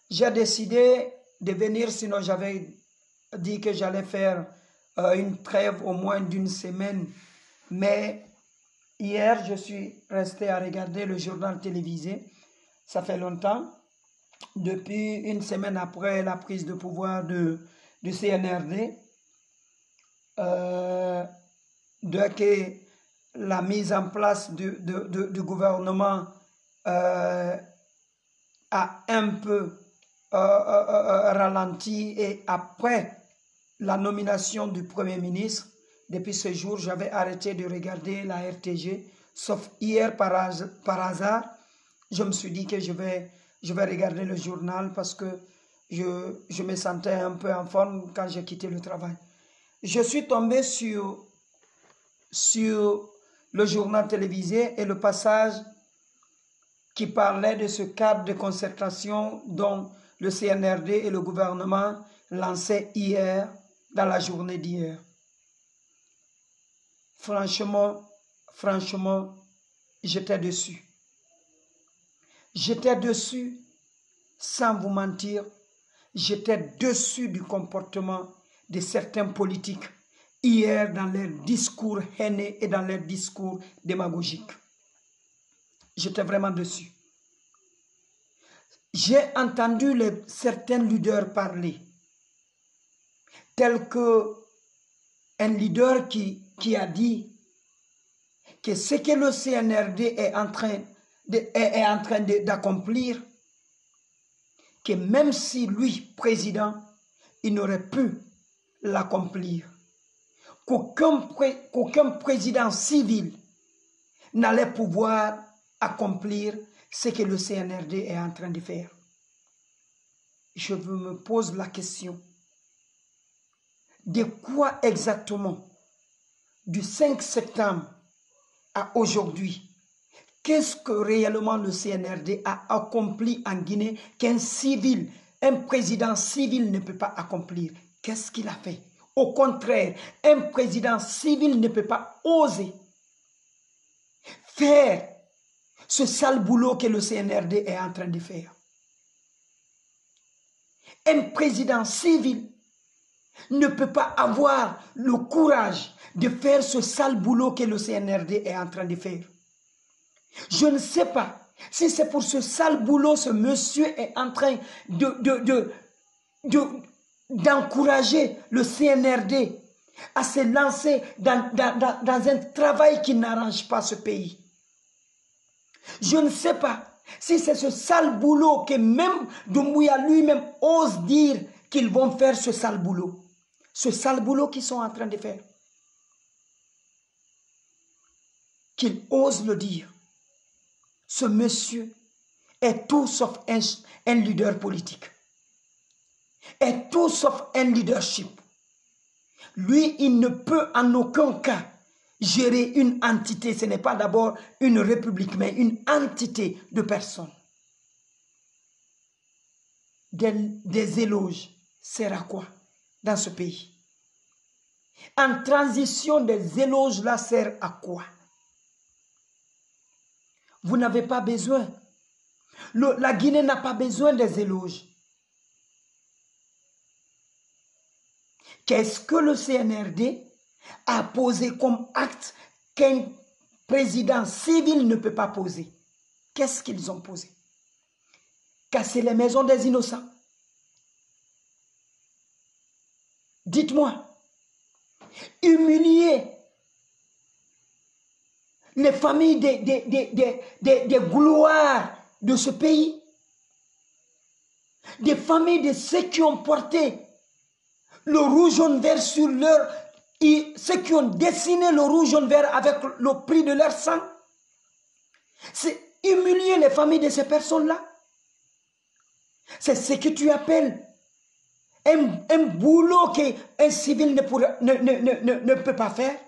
j'ai décidé de venir, sinon j'avais dit que j'allais faire une trêve au moins d'une semaine. Mais hier, je suis resté à regarder le journal télévisé. Ça fait longtemps, depuis une semaine après la prise de pouvoir du CNRD, que la mise en place du gouvernement a un peu ralenti, et après la nomination du Premier ministre, depuis ce jour, j'avais arrêté de regarder la RTG, sauf hier par hasard, je me suis dit que je vais regarder le journal parce que je me sentais un peu en forme quand j'ai quitté le travail. Je suis tombé sur le journal télévisé et le passage qui parlait de ce cadre de concertation dont le CNRD et le gouvernement lançaient hier, dans la journée d'hier. Franchement, j'étais dessus. J'étais dessus, sans vous mentir, j'étais dessus du comportement de certains politiques hier dans leurs discours haineux et dans leurs discours démagogiques. J'étais vraiment dessus. J'ai entendu certains leaders parler, tel que un leader qui a dit que ce que le CNRD est en train d'accomplir, que même si lui, président, il n'aurait pu l'accomplir, qu'aucun président civil n'allait pouvoir accomplir ce que le CNRD est en train de faire. Je me pose la question, de quoi exactement, du 5 septembre à aujourd'hui, qu'est-ce que réellement le CNRD a accompli en Guinée qu'un civil, un président civil ne peut pas accomplir? Qu'est-ce qu'il a fait? Au contraire, un président civil ne peut pas oser faire ce sale boulot que le CNRD est en train de faire. Un président civil ne peut pas avoir le courage de faire ce sale boulot que le CNRD est en train de faire. Je ne sais pas si c'est pour ce sale boulot ce monsieur est en train d'encourager le CNRD à se lancer dans un travail qui n'arrange pas ce pays. Je ne sais pas si c'est ce sale boulot que même Doumbouya lui-même ose dire qu'ils vont faire ce sale boulot. Ce sale boulot qu'ils sont en train de faire. Qu'il ose le dire. Ce monsieur est tout sauf un leader politique. Est tout sauf un leadership. Lui, il ne peut en aucun cas gérer une entité. Ce n'est pas d'abord une république, mais une entité de personnes. Des éloges sert à quoi dans ce pays? En transition, des éloges là sert à quoi? Vous n'avez pas besoin. La Guinée n'a pas besoin des éloges. Qu'est-ce que le CNRD a posé comme acte qu'un président civil ne peut pas poser? Qu'est-ce qu'ils ont posé? Casser les maisons des innocents? Dites-moi. Humilier les familles des gloires de ce pays, des familles de ceux qui ont porté le rouge jaune vert sur leur, ceux qui ont dessiné le rouge jaune vert avec le prix de leur sang. C'est humilier les familles de ces personnes-là. C'est ce que tu appelles un boulot qu'un civil ne peut pas faire.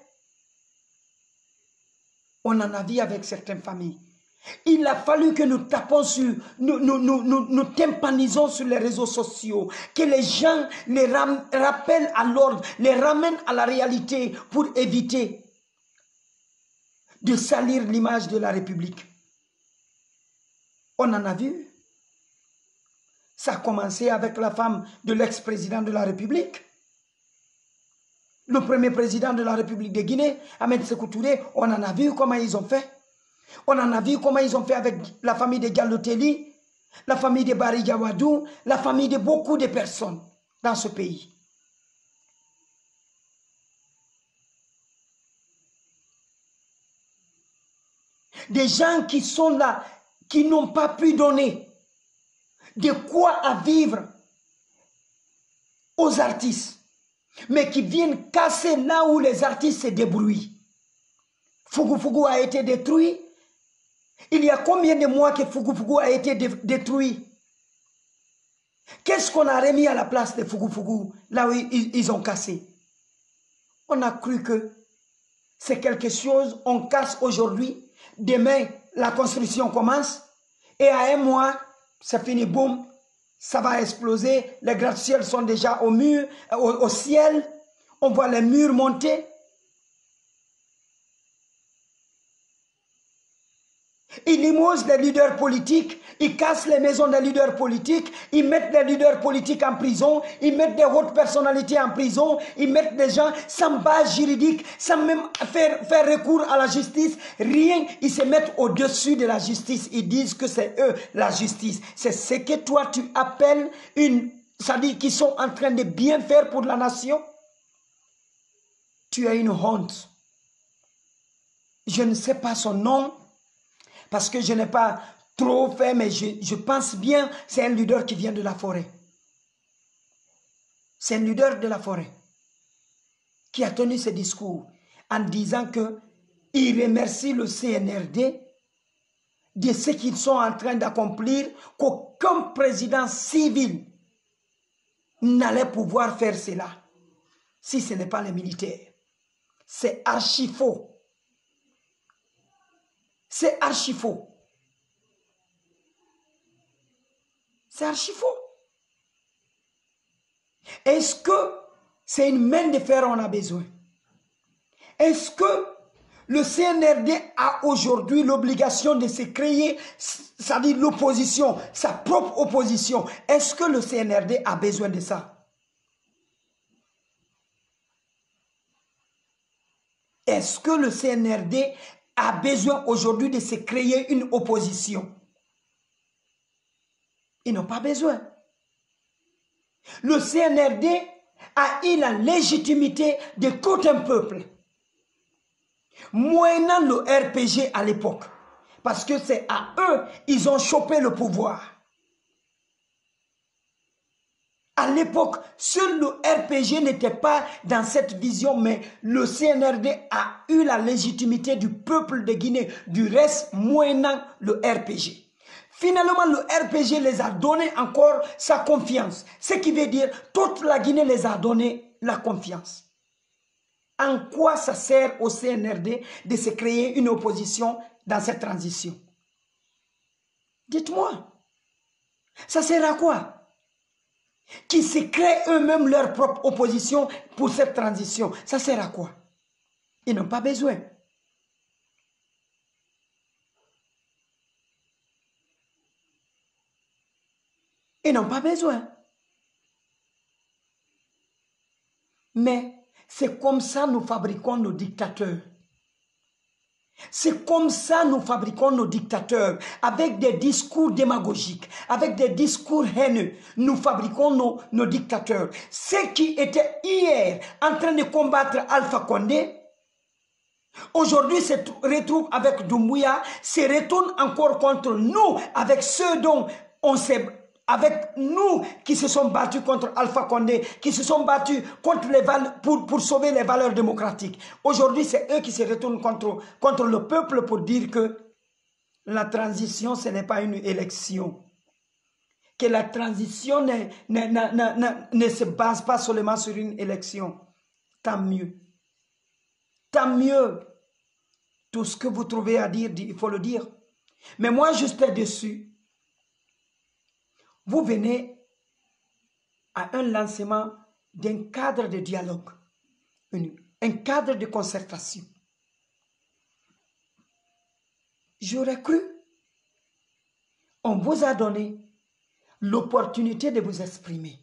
On en a vu avec certaines familles. Il a fallu que nous tapons sur, nous tympanisons sur les réseaux sociaux, que les gens les rappellent à l'ordre, les ramènent à la réalité pour éviter de salir l'image de la République. On en a vu. Ça a commencé avec la femme de l'ex-président de la République. Le premier président de la République de Guinée, Ahmed Sékou Touré, on en a vu comment ils ont fait. On en a vu comment ils ont fait avec la famille de Diallo Telli, la famille de Barry Gawadou, la famille de beaucoup de personnes dans ce pays. Des gens qui sont là, qui n'ont pas pu donner de quoi à vivre aux artistes, mais qui viennent casser là où les artistes se débrouillent. Fougou Fougou a été détruit. Il y a combien de mois que Fougou Fougou a été détruit? Qu'est-ce qu'on a remis à la place de Fougou Fougou, là où ils ont cassé? On a cru que c'est quelque chose, on casse aujourd'hui, demain la construction commence, et à un mois, c'est fini, boum, ça va exploser, les gratte-ciels sont déjà au mur, au ciel, on voit les murs monter. Ils limogent les leaders politiques, ils cassent les maisons des leaders politiques, ils mettent les leaders politiques en prison, ils mettent des hautes personnalités en prison, ils mettent des gens sans base juridique, sans même faire recours à la justice, rien, ils se mettent au-dessus de la justice, ils disent que c'est eux la justice. C'est ce que toi tu appelles c'est-à-dire qu'ils sont en train de bien faire pour la nation. Tu as une honte. Je ne sais pas son nom, parce que je n'ai pas trop fait, mais je pense bien, c'est un leader qui vient de la forêt. C'est un leader de la forêt qui a tenu ce discours en disant qu'il remercie le CNRD de ce qu'ils sont en train d'accomplir, qu'aucun président civil n'allait pouvoir faire cela si ce n'est pas les militaires. C'est archi faux. C'est archi faux. C'est archi faux. Est-ce que c'est une main de fer on a besoin? Est-ce que le CNRD a aujourd'hui l'obligation de se créer, c'est-à-dire l'opposition, sa propre opposition? Est-ce que le CNRD a besoin de ça? Est-ce que le CNRD a besoin aujourd'hui de se créer une opposition? Ils n'ont pas besoin. Le CNRD a eu la légitimité de tout un peuple, moyennant le RPG à l'époque, parce que c'est à eux ils ont chopé le pouvoir. À l'époque, seul le RPG n'était pas dans cette vision, mais le CNRD a eu la légitimité du peuple de Guinée, du reste moyennant le RPG. Finalement, le RPG les a donné encore sa confiance. Ce qui veut dire toute la Guinée les a donné la confiance. En quoi ça sert au CNRD de se créer une opposition dans cette transition? Dites-moi, ça sert à quoi? Qui se créent eux-mêmes leur propre opposition pour cette transition, ça sert à quoi? Ils n'ont pas besoin. Ils n'ont pas besoin. Mais c'est comme ça nous fabriquons nos dictateurs. C'est comme ça nous fabriquons nos dictateurs, avec des discours démagogiques, avec des discours haineux. Nous fabriquons nos dictateurs. Ceux qui étaient hier en train de combattre Alpha Condé, aujourd'hui se retrouvent avec Doumbouya, se retournent encore contre nous, avec ceux dont on s'est... Avec nous qui se sont battus contre Alpha Condé, qui se sont battus contre pour sauver les valeurs démocratiques. Aujourd'hui, c'est eux qui se retournent contre le peuple pour dire que la transition, ce n'est pas une élection. Que la transition ne se base pas seulement sur une élection. Tant mieux. Tant mieux. Tout ce que vous trouvez à dire, il faut le dire. Mais moi, j'étais dessus. Vous venez à un lancement d'un cadre de dialogue, un cadre de concertation. J'aurais cru, on vous a donné l'opportunité de vous exprimer.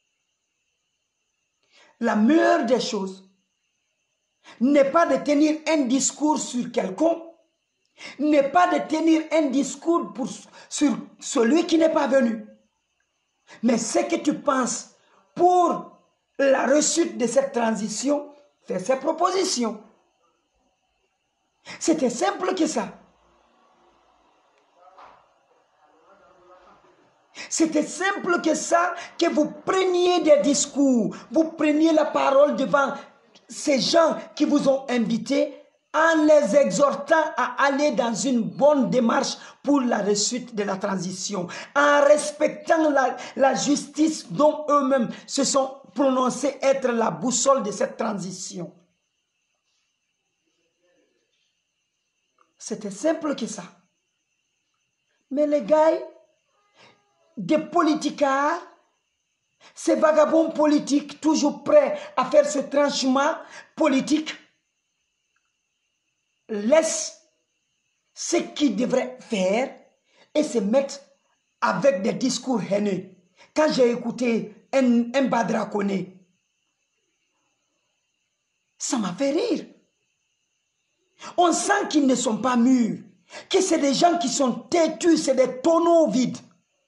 La meilleure des choses n'est pas de tenir un discours sur quelqu'un, n'est pas de tenir un discours sur celui qui n'est pas venu. Mais ce que tu penses pour la réussite de cette transition, fais ces propositions. C'était simple que ça. C'était simple que ça, que vous preniez des discours, vous preniez la parole devant ces gens qui vous ont invités en les exhortant à aller dans une bonne démarche pour la réussite de la transition, en respectant la justice dont eux-mêmes se sont prononcés être la boussole de cette transition. C'était simple que ça. Mais les gars, des politicards, ces vagabonds politiques toujours prêts à faire ce tranchement politique, laissent ce qu'ils devraient faire et se mettre avec des discours haineux. Quand j'ai écouté un Badra Koné, ça m'a fait rire. On sent qu'ils ne sont pas mûrs, que c'est des gens qui sont têtus, c'est des tonneaux vides.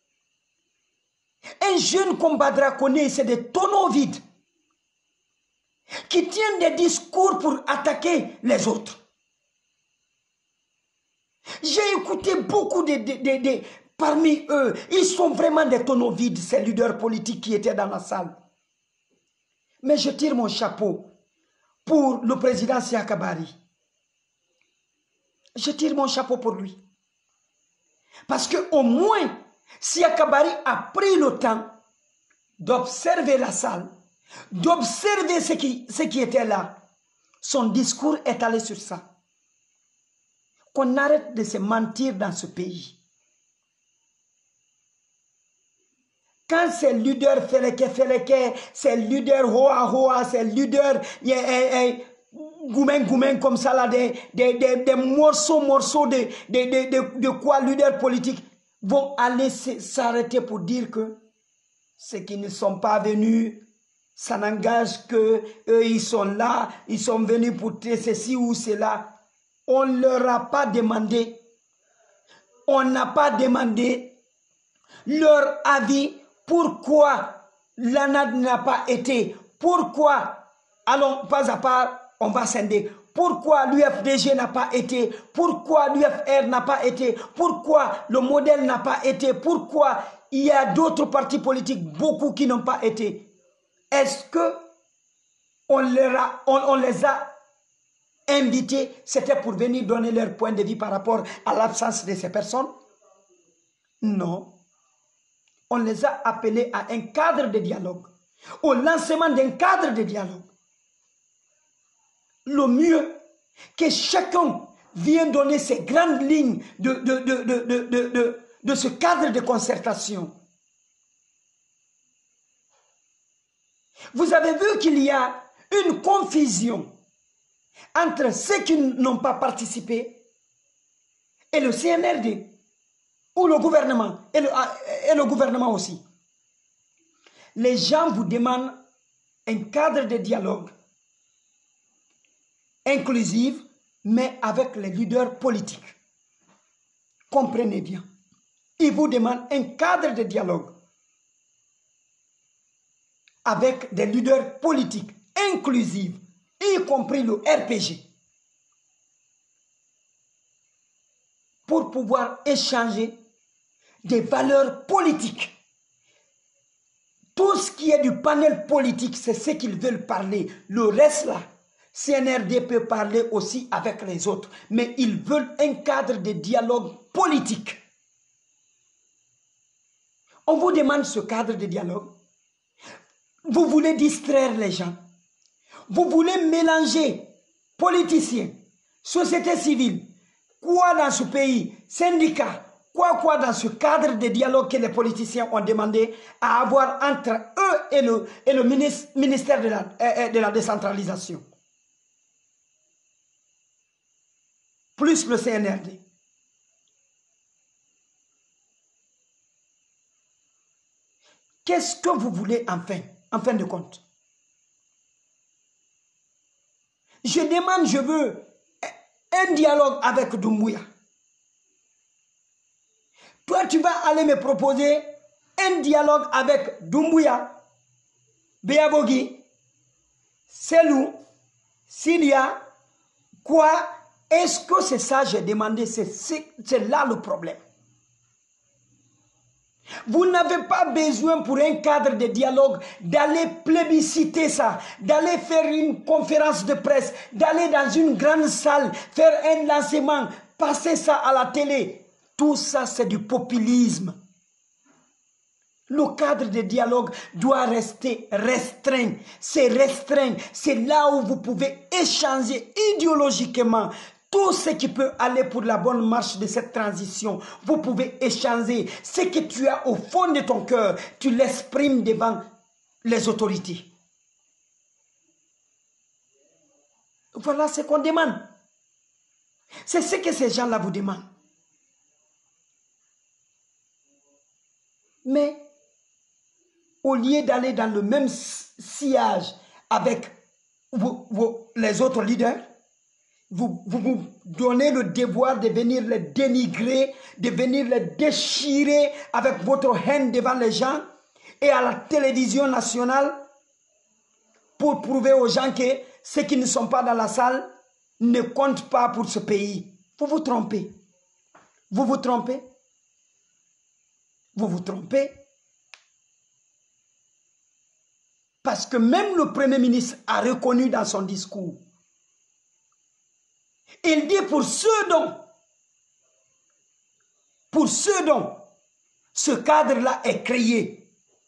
Un jeune comme Badra Koné, c'est des tonneaux vides qui tiennent des discours pour attaquer les autres. J'ai écouté beaucoup parmi eux, ils sont vraiment des tonneaux vides, ces leaders politiques qui étaient dans la salle. Mais je tire mon chapeau pour le président Siaka Bari. Je tire mon chapeau pour lui. Parce qu'au moins, Siaka Bari a pris le temps d'observer la salle, d'observer ce qui était là. Son discours est allé sur ça. Qu'on arrête de se mentir dans ce pays. Quand ces leaders Feleke, ces leaders Hoa, ces leaders Goumen comme ça, là, des morceaux de quoi leaders politiques vont aller s'arrêter pour dire que ceux qui ne sont pas venus, ça n'engage que eux, ils sont là, ils sont venus pour ceci ou cela. On ne leur a pas demandé, on n'a pas demandé leur avis, pourquoi l'ANAD n'a pas été, pourquoi, allons pas à part, on va scinder, pourquoi l'UFDG n'a pas été, pourquoi l'UFR n'a pas été, pourquoi le modèle n'a pas été, pourquoi il y a d'autres partis politiques, beaucoup qui n'ont pas été. Est-ce que on les a invités, c'était pour venir donner leur point de vue par rapport à l'absence de ces personnes? Non. On les a appelés à un cadre de dialogue, au lancement d'un cadre de dialogue. Le mieux, que chacun vienne donner ses grandes lignes de ce cadre de concertation. Vous avez vu qu'il y a une confusion entre ceux qui n'ont pas participé et le CNRD, ou le gouvernement, et le gouvernement aussi. Les gens vous demandent un cadre de dialogue inclusif, mais avec les leaders politiques. Comprenez bien. Ils vous demandent un cadre de dialogue avec des leaders politiques inclusifs, y compris le RPG, pour pouvoir échanger des valeurs politiques. Tout ce qui est du panel politique, c'est ce qu'ils veulent parler. Le reste là, CNRD peut parler aussi avec les autres, mais ils veulent un cadre de dialogue politique. On vous demande ce cadre de dialogue. Vous voulez distraire les gens. Vous voulez mélanger politiciens, société civile, quoi dans ce pays, syndicats, quoi dans ce cadre de dialogue que les politiciens ont demandé à avoir entre eux et le ministère de la décentralisation. Plus le CNRD. qu'est-ce que vous voulez en fin de compte? Je veux un dialogue avec Doumbouya. Toi, tu vas aller me proposer un dialogue avec Doumbouya, Béabogi, Selou, Sidia, quoi? Est-ce que c'est ça que j'ai demandé? C'est là le problème. Vous n'avez pas besoin pour un cadre de dialogue d'aller plébisciter ça, d'aller faire une conférence de presse, d'aller dans une grande salle, faire un lancement, passer ça à la télé. Tout ça, c'est du populisme. Le cadre de dialogue doit rester restreint. C'est restreint. C'est là où vous pouvez échanger idéologiquement tout ce qui peut aller pour la bonne marche de cette transition. Vous pouvez échanger ce que tu as au fond de ton cœur. Tu l'exprimes devant les autorités. Voilà ce qu'on demande. C'est ce que ces gens-là vous demandent. Mais au lieu d'aller dans le même sillage avec les autres leaders, vous donnez le devoir de venir les dénigrer, de venir les déchirer avec votre haine devant les gens et à la télévision nationale pour prouver aux gens que ceux qui ne sont pas dans la salle ne comptent pas pour ce pays. Vous vous trompez. Vous vous trompez. Vous vous trompez. Parce que même le Premier ministre a reconnu dans son discours. Il dit pour ceux dont ce cadre-là est créé.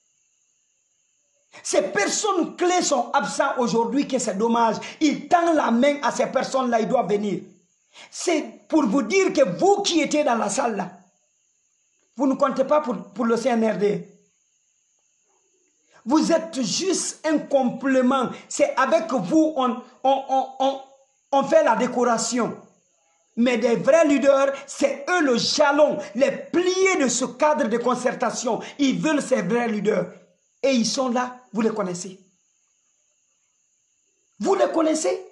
Ces personnes clés sont absentes aujourd'hui, que c'est dommage. Il tend la main à ces personnes-là, ils doivent venir. C'est pour vous dire que vous qui étiez dans la salle là, vous ne comptez pas pour le CNRD. Vous êtes juste un complément. C'est avec vous on fait la décoration. Mais des vrais leaders, c'est eux le jalon, les piliers de ce cadre de concertation. Ils veulent ces vrais leaders. Et ils sont là, vous les connaissez. Vous les connaissez.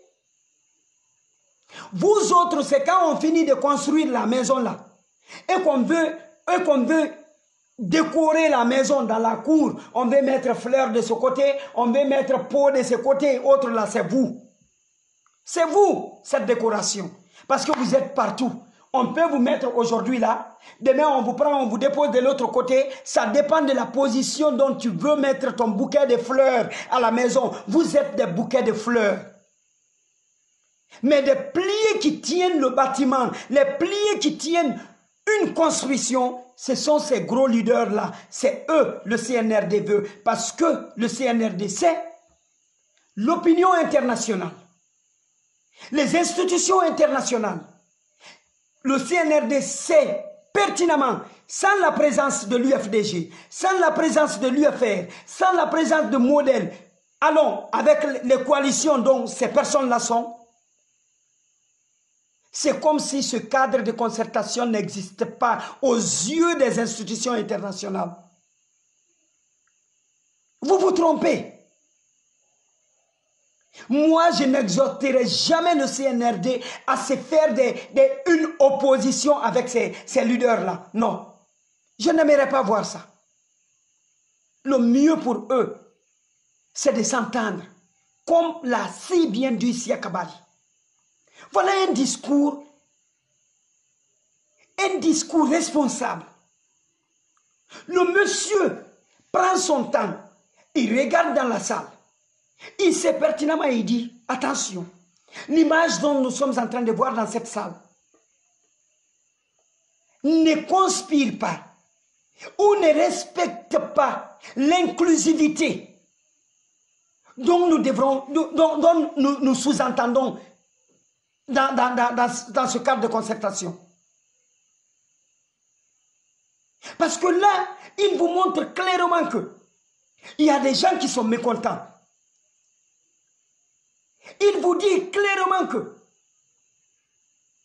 Vous autres, c'est quand on finit de construire la maison là. Et qu'on veut décorer la maison dans la cour. On veut mettre fleurs de ce côté, on veut mettre pot de ce côté. Autre là, c'est vous. C'est vous, cette décoration. Parce que vous êtes partout. On peut vous mettre aujourd'hui là. Demain, on vous prend, on vous dépose de l'autre côté. Ça dépend de la position dont tu veux mettre ton bouquet de fleurs à la maison. Vous êtes des bouquets de fleurs. Mais des piliers qui tiennent le bâtiment, les piliers qui tiennent une construction, ce sont ces gros leaders-là. C'est eux, le CNRD veut. Parce que le CNRD, c'est l'opinion internationale. Les institutions internationales. Le CNRD sait pertinemment, sans la présence de l'UFDG, sans la présence de l'UFR, sans la présence de modèles, allons, avec les coalitions dont ces personnes-là sont, c'est comme si ce cadre de concertation n'existait pas aux yeux des institutions internationales. Vous vous trompez. Moi, je n'exhorterai jamais le CNRD à se faire une opposition avec ces leaders-là. Non. Je n'aimerais pas voir ça. Le mieux pour eux, c'est de s'entendre, comme l'a si bien dit Sia Kabali. Voilà un discours responsable. Le monsieur prend son temps, il regarde dans la salle. Il sait pertinemment et il dit, attention, l'image dont nous sommes en train de voir dans cette salle ne conspire pas ou ne respecte pas l'inclusivité dont nous sous-entendons dans ce cadre de concertation. Parce que là, il vous montre clairement que il y a des gens qui sont mécontents. Il vous dit clairement que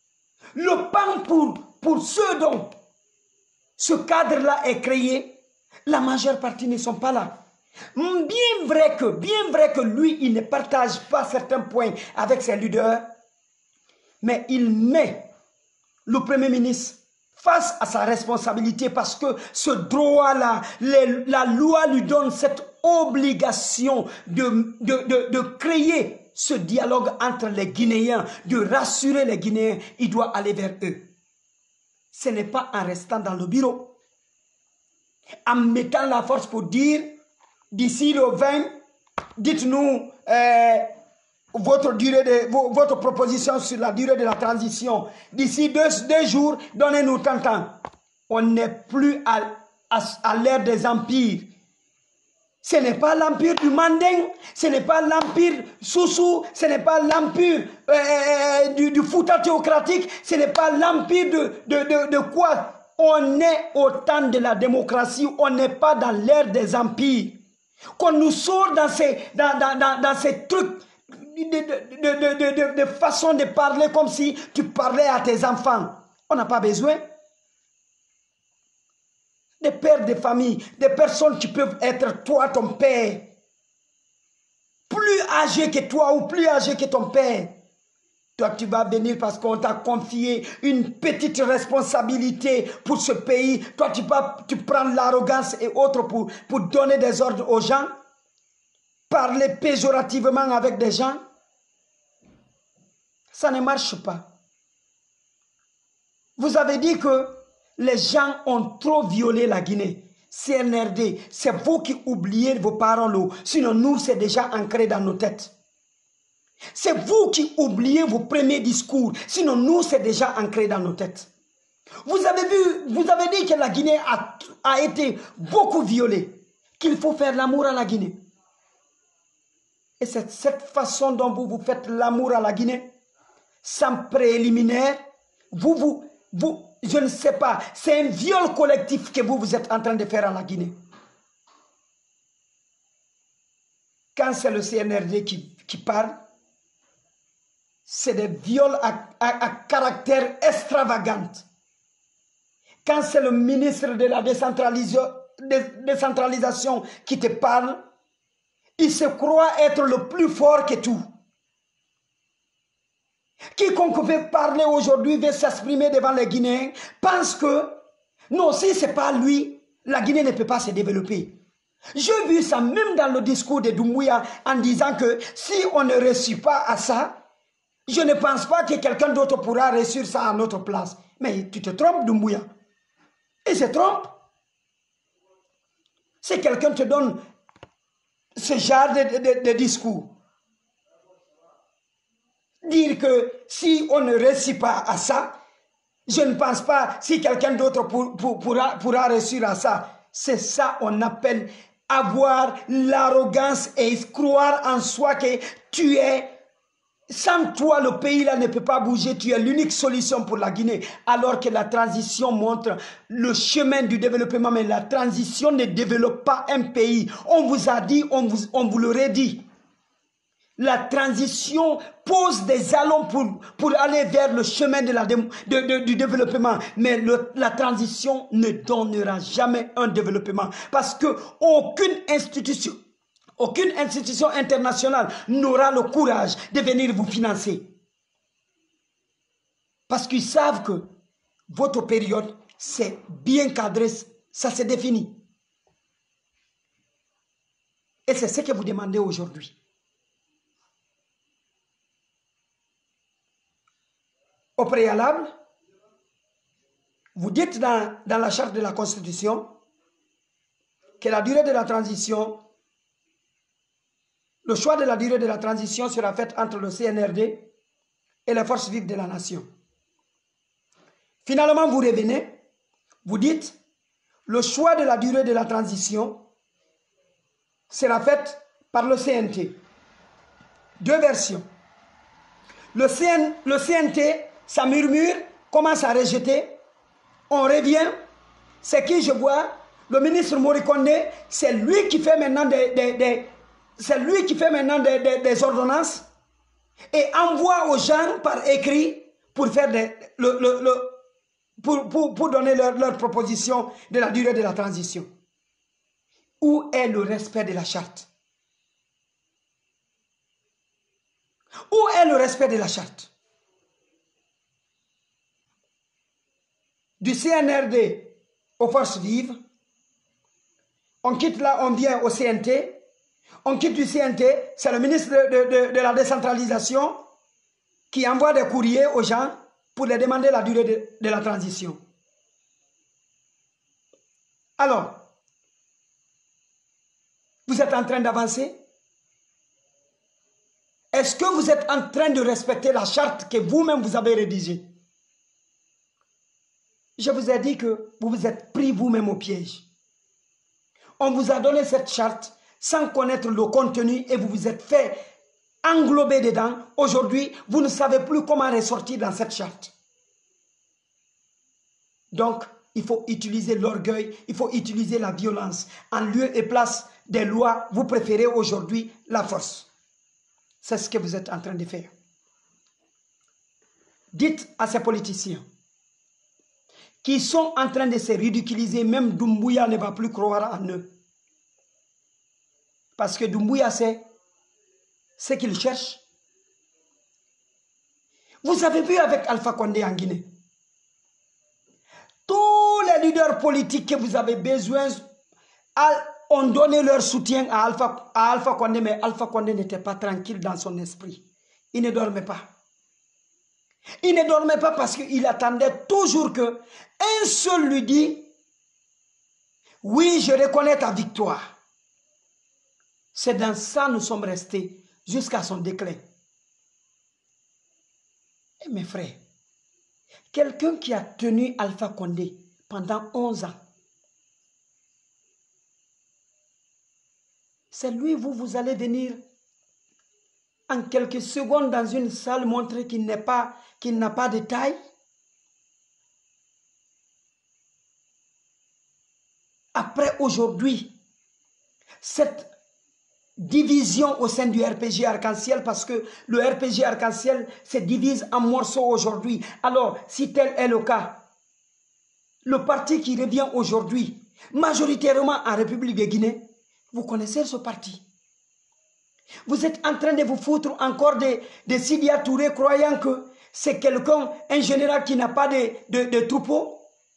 le pan pour ceux dont ce cadre-là est créé, La majeure partie ne sont pas là. Bien vrai que lui, il ne partage pas certains points avec ses leaders, mais il met le Premier ministre face à sa responsabilité parce que ce droit-là, la loi lui donne cette obligation de créer ce dialogue entre les Guinéens, de rassurer les Guinéens. Il doit aller vers eux. Ce n'est pas en restant dans le bureau, en mettant la force pour dire, d'ici le 20, dites-nous votre proposition sur la durée de la transition. D'ici deux jours, donnez-nous tant de temps. On n'est plus à l'ère des empires. Ce n'est pas l'empire du Manding, ce n'est pas l'empire Soussou, ce n'est pas l'empire du Fouta théocratique, ce n'est pas l'empire de quoi. On est au temps de la démocratie, on n'est pas dans l'ère des empires. Qu'on nous sort dans ces trucs de façon de parler comme si tu parlais à tes enfants. On n'a pas besoin. Des pères de famille, des personnes qui peuvent être toi, ton père, plus âgé que toi ou plus âgé que ton père. Toi, tu vas venir parce qu'on t'a confié une petite responsabilité pour ce pays. Toi, tu prends l'arrogance et autres pour donner des ordres aux gens, parler péjorativement avec des gens. Ça ne marche pas. Vous avez dit que les gens ont trop violé la Guinée. CNRD, c'est vous qui oubliez vos paroles. Sinon, nous, c'est déjà ancré dans nos têtes. C'est vous qui oubliez vos premiers discours. Sinon, nous, c'est déjà ancré dans nos têtes. Vous avez dit que la Guinée a été beaucoup violée. Qu'il faut faire l'amour à la Guinée. Et c'est cette façon dont vous faites l'amour à la Guinée. Sans préliminaire. Je ne sais pas, c'est un viol collectif que vous êtes en train de faire à la Guinée. Quand c'est le CNRD qui parle, c'est des viols à caractère extravagant. Quand c'est le ministre de la décentralisation qui te parle, il se croit être le plus fort que tout. Quiconque veut parler aujourd'hui, veut s'exprimer devant les Guinéens, pense que non, si ce n'est pas lui, la Guinée ne peut pas se développer. J'ai vu ça même dans le discours de Doumbouya en disant que si on ne réussit pas à ça, je ne pense pas que quelqu'un d'autre pourra réussir ça à notre place. Mais tu te trompes, Doumbouya. Il se trompe. Si quelqu'un te donne ce genre de discours, dire que si on ne réussit pas à ça, je ne pense pas si quelqu'un d'autre pourra réussir à ça. C'est ça qu'on appelle avoir l'arrogance et croire en soi que tu es, sans toi le pays là ne peut pas bouger, tu es l'unique solution pour la Guinée. Alors que la transition montre le chemin du développement, mais la transition ne développe pas un pays. On vous a dit, on vous l'aurait dit. La transition pose des jalons pour aller vers le chemin du développement. Mais la transition ne donnera jamais un développement. Parce que aucune institution internationale n'aura le courage de venir vous financer. Parce qu'ils savent que votre période, c'est bien cadré, ça se définit. Et c'est ce que vous demandez aujourd'hui. Au préalable, vous dites dans la charte de la Constitution que la durée de la transition, le choix de la durée de la transition sera fait entre le CNRD et les forces vives de la nation. Finalement, vous revenez, vous dites, le choix de la durée de la transition sera fait par le CNT. Deux versions. Le CNT, ça murmure, commence à rejeter. On revient. C'est qui je vois? Le ministre Morikonde, c'est lui qui fait maintenant des ordonnances et envoie aux gens par écrit pour faire pour donner leur proposition de la durée de la transition. Où est le respect de la charte? Où est le respect de la charte? Du CNRD aux forces vives, on quitte là, on vient au CNT, on quitte du CNT, c'est le ministre de la décentralisation qui envoie des courriers aux gens pour les demander la durée de la transition. Alors, vous êtes en train d'avancer? Est-ce que vous êtes en train de respecter la charte que vous-même vous avez rédigée? Je vous ai dit que vous vous êtes pris vous-même au piège. On vous a donné cette charte sans connaître le contenu et vous vous êtes fait englober dedans. Aujourd'hui, vous ne savez plus comment ressortir dans cette charte. Donc, il faut utiliser l'orgueil, il faut utiliser la violence. En lieu et place des lois, vous préférez aujourd'hui la force. C'est ce que vous êtes en train de faire. Dites à ces politiciens qui sont en train de se ridiculiser, même Doumbouya ne va plus croire en eux. Parce que Doumbouya sait ce qu'il cherche. Vous avez vu avec Alpha Condé en Guinée. Tous les leaders politiques que vous avez besoin ont donné leur soutien à Alpha Condé, mais Alpha Condé n'était pas tranquille dans son esprit. Il ne dormait pas. Il ne dormait pas parce qu'il attendait toujours que un seul lui dit « Oui, je reconnais ta victoire ». C'est dans ça que nous sommes restés jusqu'à son déclin. Et mes frères, quelqu'un qui a tenu Alpha Condé pendant 11 ans, c'est lui, vous allez venir en quelques secondes dans une salle montrer qu'il n'a pas de taille. Après aujourd'hui, cette division au sein du RPG Arc-en-Ciel, parce que le RPG Arc-en-Ciel se divise en morceaux aujourd'hui. Alors, si tel est le cas, le parti qui revient aujourd'hui, majoritairement en République de Guinée, vous connaissez ce parti. Vous êtes en train de vous foutre encore de Sidia Touré, croyant que c'est quelqu'un, un général qui n'a pas de troupeau.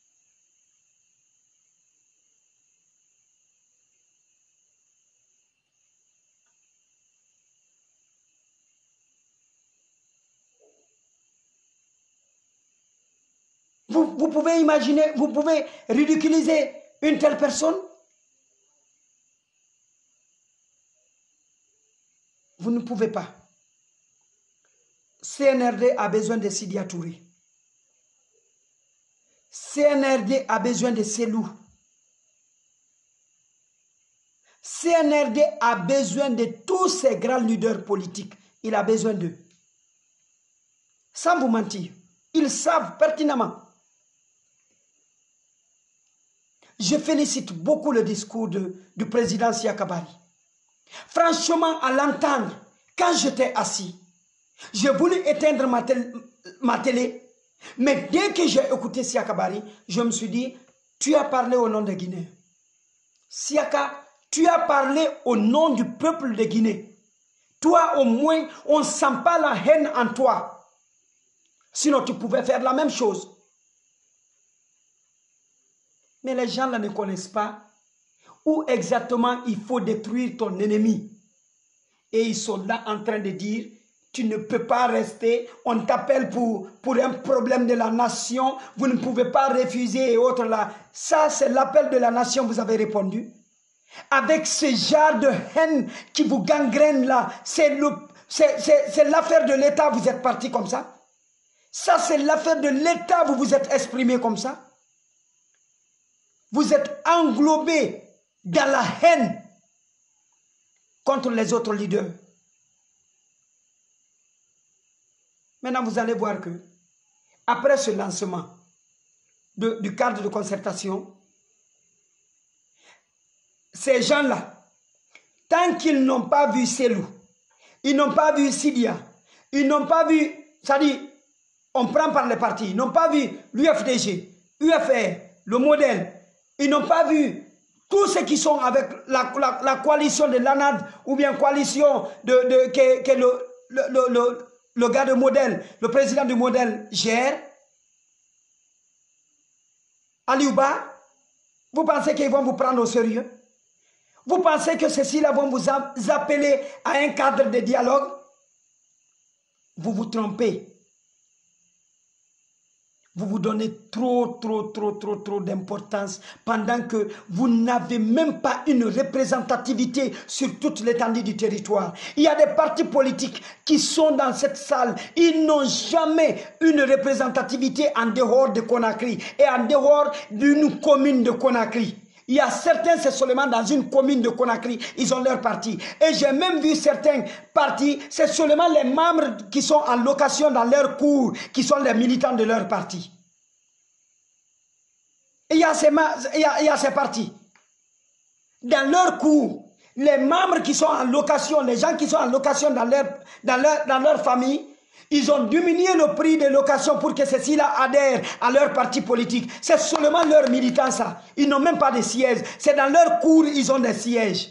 Vous pouvez imaginer, vous pouvez ridiculiser une telle personne? Vous ne pouvez pas. CNRD a besoin de Sidia Touré. CNRD a besoin de Selou. CNRD a besoin de tous ces grands leaders politiques. Il a besoin d'eux. Sans vous mentir, ils savent pertinemment. Je félicite beaucoup le discours du président Siaka Bari. Franchement, à l'entendre, quand j'étais assis, j'ai voulu éteindre ma télé, mais dès que j'ai écouté Siaka Bari, je me suis dit, tu as parlé au nom de Guinée. Siaka, tu as parlé au nom du peuple de Guinée. Toi, au moins, on ne sent pas la haine en toi. Sinon, tu pouvais faire la même chose. Mais les gens là ne connaissent pas où exactement il faut détruire ton ennemi. Et ils sont là en train de dire, tu ne peux pas rester, on t'appelle pour un problème de la nation, vous ne pouvez pas refuser et autres là. Ça, c'est l'appel de la nation, vous avez répondu. Avec ce genre de haine qui vous gangrène là, c'est l'affaire de l'État, vous êtes parti comme ça. Ça, c'est l'affaire de l'État, vous vous êtes exprimé comme ça. Vous êtes englobé dans la haine contre les autres leaders. Maintenant, vous allez voir que, après ce lancement du cadre de concertation, ces gens-là, tant qu'ils n'ont pas vu Selou, ils n'ont pas vu Sidia, ils n'ont pas vu, c'est-à-dire, on prend par les partis, ils n'ont pas vu l'UFDG, UFR, le modèle, ils n'ont pas vu Tous ceux qui sont avec la coalition de l'ANAD ou bien coalition que le gars de Modèle, le président du Modèle gère, Aliouba, vous pensez qu'ils vont vous prendre au sérieux? Vous pensez que ceux-ci-là vont vous appeler à un cadre de dialogue? Vous vous trompez. Vous vous donnez trop d'importance pendant que vous n'avez même pas une représentativité sur toute l'étendue du territoire. Il y a des partis politiques qui sont dans cette salle. Ils n'ont jamais une représentativité en dehors de Conakry et en dehors d'une commune de Conakry. Il y a certains, c'est seulement dans une commune de Conakry, ils ont leur parti. Et j'ai même vu certains partis, c'est seulement les membres qui sont en location dans leur cours, qui sont les militants de leur parti. Et il y a ces partis. Dans leur cours, les membres qui sont en location, les gens qui sont en location dans leur famille, ils ont diminué le prix de location pour que ceux-ci-là adhèrent à leur parti politique. C'est seulement leurs militants, ça. Ils n'ont même pas de sièges. C'est dans leur cours ils ont des sièges.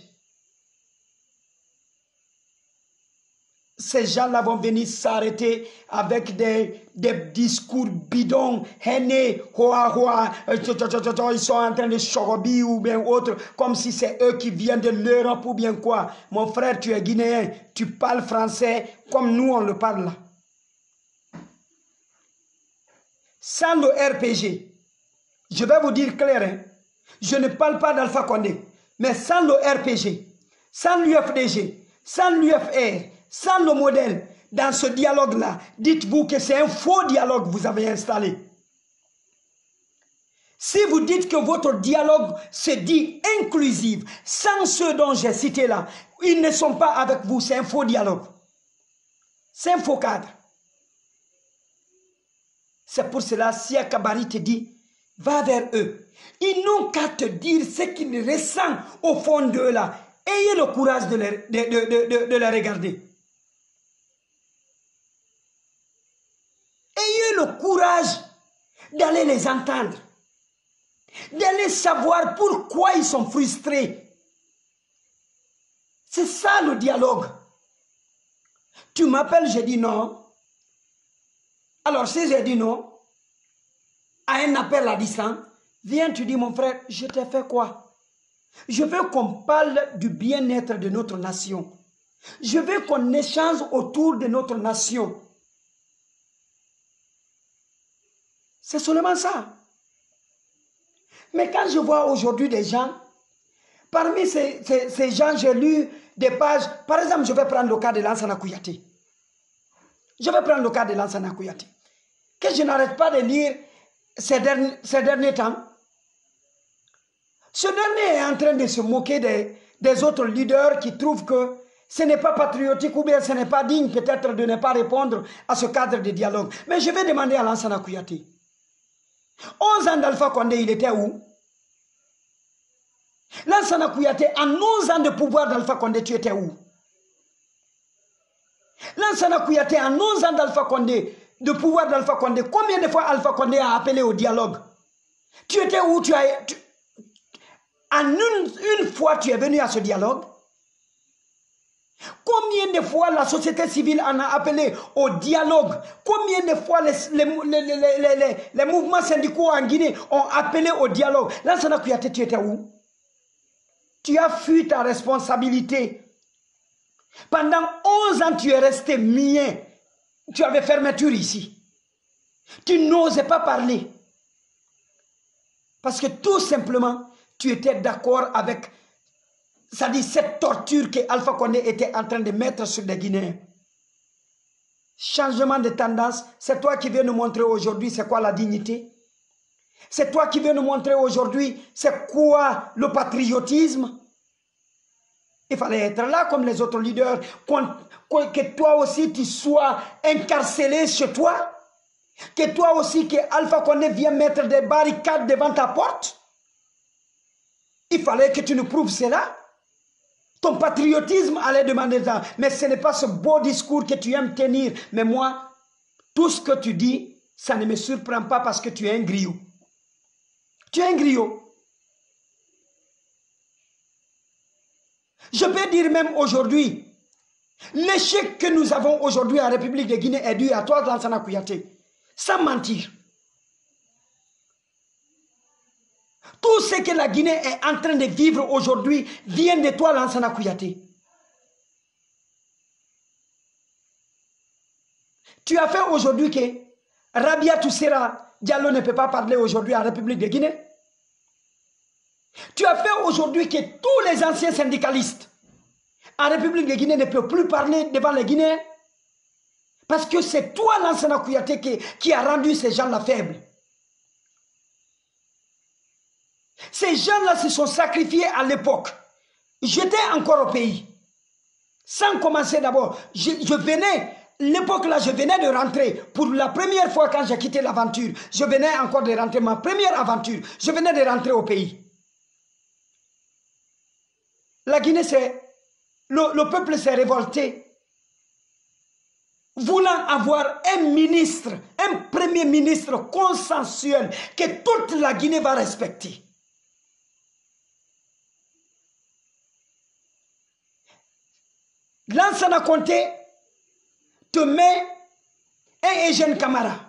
Ces gens-là vont venir s'arrêter avec des discours bidons, haineux, ils sont en train de chorobi ou bien autre, comme si c'est eux qui viennent de l'Europe ou bien quoi. Mon frère, tu es guinéen, tu parles français comme nous on le parle là. Sans le RPG, je vais vous dire clair, hein, je ne parle pas d'Alpha Condé, mais sans le RPG, sans l'UFDG, sans l'UFR, sans le Modèle, dans ce dialogue-là, dites-vous que c'est un faux dialogue que vous avez installé. Si vous dites que votre dialogue se dit inclusif, sans ceux dont j'ai cité là, ils ne sont pas avec vous, c'est un faux dialogue. C'est un faux cadre. C'est pour cela, si Akabari te dit, va vers eux. Ils n'ont qu'à te dire ce qu'ils ressentent au fond d'eux là. Ayez le courage de les regarder. Ayez le courage d'aller les entendre. D'aller savoir pourquoi ils sont frustrés. C'est ça le dialogue. Tu m'appelles, je dis non. Alors si j'ai dit non, à un appel à distance, viens, tu dis mon frère, je t'ai fait quoi? Je veux qu'on parle du bien-être de notre nation. Je veux qu'on échange autour de notre nation. C'est seulement ça. Mais quand je vois aujourd'hui des gens, parmi ces gens, j'ai lu des pages. Par exemple, je vais prendre le cas de Lansana Kouyaté. Je vais prendre le cas de Lansana Kouyaté, que je n'arrête pas de lire ces derniers temps. Ce dernier est en train de se moquer des autres leaders qui trouvent que ce n'est pas patriotique ou bien ce n'est pas digne peut-être de ne pas répondre à ce cadre de dialogue. Mais je vais demander à Lansana Kouyaté. 11 ans d'Alpha Condé, il était où? Lansana Kouyaté, en 11 ans de pouvoir d'Alpha Condé, tu étais où? Lansana Kouyaté, en 11 ans d'Alpha Condé, de pouvoir d'Alpha Condé, combien de fois Alpha Condé a appelé au dialogue? Tu étais où? En une fois, tu es venu à ce dialogue? Combien de fois la société civile en a appelé au dialogue? Combien de fois les mouvements syndicaux en Guinée ont appelé au dialogue? Lansana Kouyaté, tu étais où? Tu as fui ta responsabilité. Pendant 11 ans, tu es resté muet. Tu avais fermeture ici. Tu n'osais pas parler. Parce que tout simplement, tu étais d'accord avec, c'est-à-dire cette torture que Alpha Condé était en train de mettre sur les Guinéens. Changement de tendance, c'est toi qui viens nous montrer aujourd'hui c'est quoi la dignité. C'est toi qui viens nous montrer aujourd'hui c'est quoi le patriotisme. Il fallait être là comme les autres leaders, que toi aussi tu sois incarcéré chez toi, que toi aussi que Alpha Condé vienne mettre des barricades devant ta porte. Il fallait que tu nous prouves cela. Ton patriotisme allait demander ça. Mais ce n'est pas ce beau discours que tu aimes tenir. Mais moi, tout ce que tu dis, ça ne me surprend pas parce que tu es un griot. Tu es un griot. Je peux dire même aujourd'hui, l'échec que nous avons aujourd'hui en République de Guinée est dû à toi, Lansana Kouyaté. Sans mentir. Tout ce que la Guinée est en train de vivre aujourd'hui vient de toi, Lansana Kouyaté. Tu as fait aujourd'hui que Rabia Toussera Diallo ne peut pas parler aujourd'hui en République de Guinée. Tu as fait aujourd'hui que tous les anciens syndicalistes en République de Guinée ne peuvent plus parler devant les Guinéens. Parce que c'est toi, Lansana Kouyaté, qui a rendu ces gens-là faibles. Ces gens-là se sont sacrifiés à l'époque. J'étais encore au pays. Sans commencer d'abord, je venais, l'époque-là, je venais de rentrer. Pour la première fois quand j'ai quitté l'aventure, je venais encore de rentrer, ma première aventure, je venais de rentrer au pays. La Guinée, le peuple s'est révolté, voulant avoir un ministre, un premier ministre consensuel que toute la Guinée va respecter. Lansana Conté te met un Eugène Camara.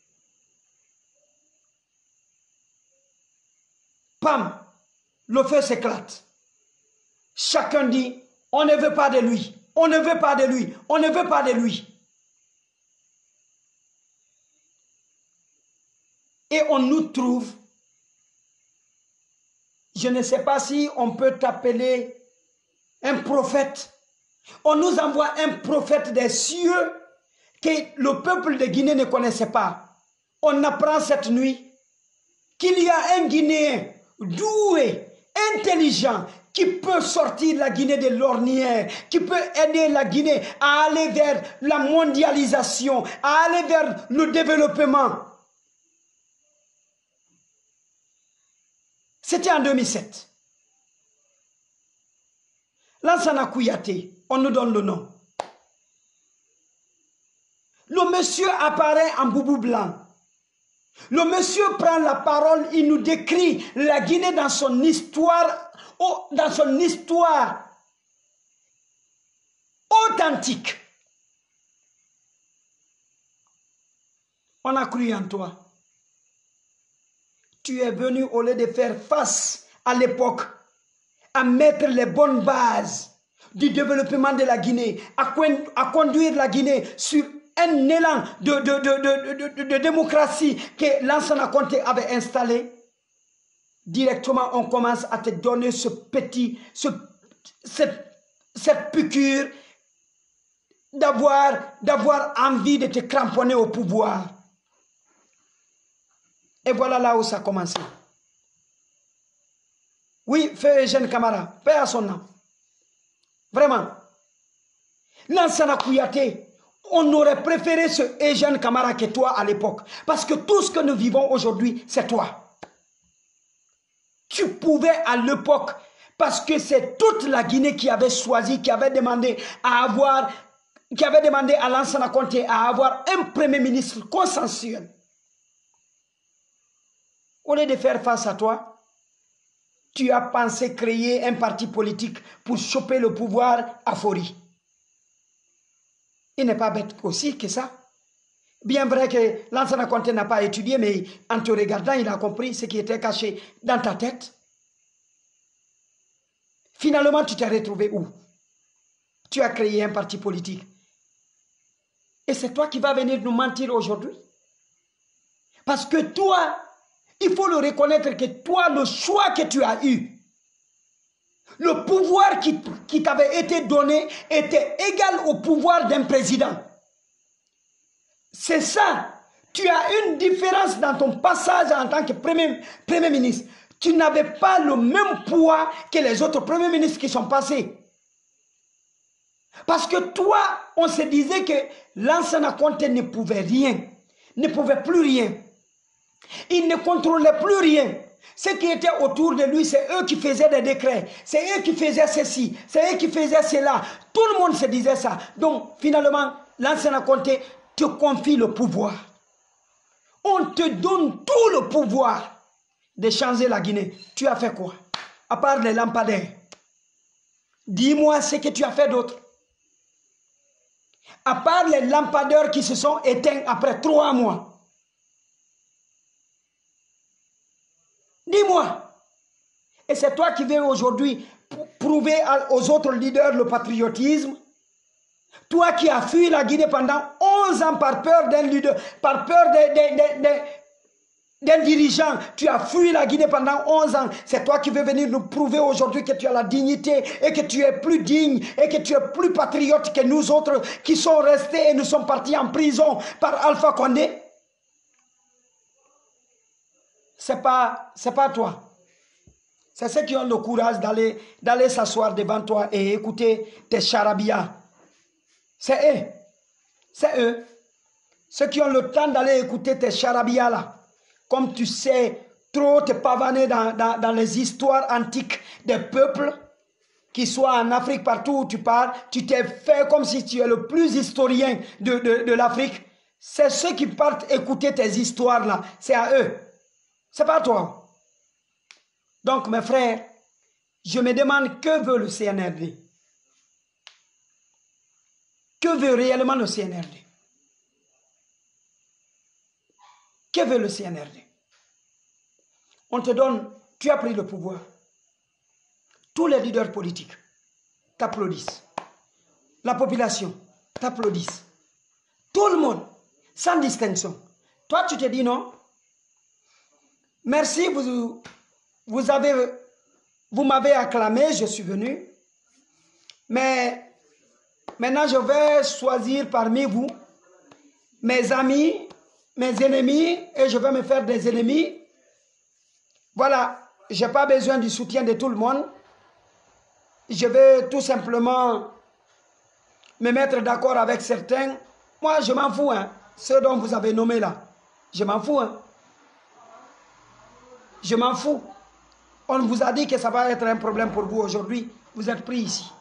Pam, le feu s'éclate. Chacun dit, on ne veut pas de lui, on ne veut pas de lui, on ne veut pas de lui. Et on nous trouve, je ne sais pas si on peut t'appeler un prophète. On nous envoie un prophète des cieux que le peuple de Guinée ne connaissait pas. On apprend cette nuit qu'il y a un Guinéen doué, intelligent, qui peut sortir la Guinée de l'ornière, qui peut aider la Guinée à aller vers la mondialisation, à aller vers le développement. C'était en 2007. Lansana Kouyaté, on nous donne le nom. Le monsieur apparaît en boubou blanc. Le monsieur prend la parole, il nous décrit la Guinée dans son histoire, authentique. On a cru en toi. Tu es venu au lieu de faire face à l'époque, à mettre les bonnes bases du développement de la Guinée, à conduire la Guinée sur un élan de démocratie que Lansana Conté avait installé. Directement, on commence à te donner cette piqûre d'avoir envie de te cramponner au pouvoir. Et voilà là où ça a commencé. Oui, feu Eugène Camara, paix à son nom. Vraiment. Lansana Kouyaté, on aurait préféré ce Eugène Camara que toi à l'époque. Parce que tout ce que nous vivons aujourd'hui, c'est toi. Tu pouvais à l'époque, parce que c'est toute la Guinée qui avait choisi, qui avait demandé à Lansana Conté à avoir un premier ministre consensuel. Au lieu de faire face à toi, tu as pensé créer un parti politique pour choper le pouvoir à Fori. Il n'est pas bête aussi que ça. Bien vrai que Lansana Conté n'a pas étudié, mais en te regardant, il a compris ce qui était caché dans ta tête. Finalement, tu t'es retrouvé où? Tu as créé un parti politique. Et c'est toi qui vas venir nous mentir aujourd'hui. Parce que toi, il faut le reconnaître que toi, le choix que tu as eu, le pouvoir qui t'avait été donné était égal au pouvoir d'un président. C'est ça. Tu as une différence dans ton passage en tant que premier ministre. Tu n'avais pas le même poids que les autres premiers ministres qui sont passés. Parce que toi, on se disait que Lansana Conté ne pouvait rien, ne pouvait plus rien. Il ne contrôlait plus rien. Ce qui était autour de lui, c'est eux qui faisaient des décrets. C'est eux qui faisaient ceci. C'est eux qui faisaient cela. Tout le monde se disait ça. Donc, finalement, Lansana Conté te confie le pouvoir. On te donne tout le pouvoir de changer la Guinée. Tu as fait quoi? À part les lampadaires. Dis-moi ce que tu as fait d'autre. À part les lampadaires qui se sont éteints après 3 mois. Dis-moi. Et c'est toi qui veux aujourd'hui prouver aux autres leaders le patriotisme. Toi qui as fui la Guinée pendant 11 ans par peur d'un leader, par peur d'un dirigeant, tu as fui la Guinée pendant 11 ans. C'est toi qui veux venir nous prouver aujourd'hui que tu as la dignité et que tu es plus digne et que tu es plus patriote que nous autres qui sont restés et nous sommes partis en prison par Alpha Condé. C'est pas toi. C'est ceux qui ont le courage d'aller s'asseoir devant toi et écouter tes charabias. C'est eux. C'est eux. Ceux qui ont le temps d'aller écouter tes charabias là. Comme tu sais trop te pavaner dans les histoires antiques des peuples, qui soient en Afrique, partout où tu pars, tu t'es fait comme si tu es le plus historien de l'Afrique. C'est ceux qui partent écouter tes histoires là. C'est à eux. C'est pas toi. Donc mes frères, je me demande que veut le CNRD? Que veut réellement le CNRD? Que veut le CNRD? On te donne, tu as pris le pouvoir. Tous les leaders politiques t'applaudissent. La population t'applaudisse. Tout le monde, sans distinction. Toi, tu te dis non. Merci, vous m'avez acclamé, je suis venu. Mais maintenant, je vais choisir parmi vous mes amis, mes ennemis, et je vais me faire des ennemis. Voilà, je n'ai pas besoin du soutien de tout le monde. Je vais tout simplement me mettre d'accord avec certains. Moi, je m'en fous, hein. Ceux dont vous avez nommé là. Je m'en fous, hein. Je m'en fous. On vous a dit que ça va être un problème pour vous aujourd'hui. Vous êtes pris ici.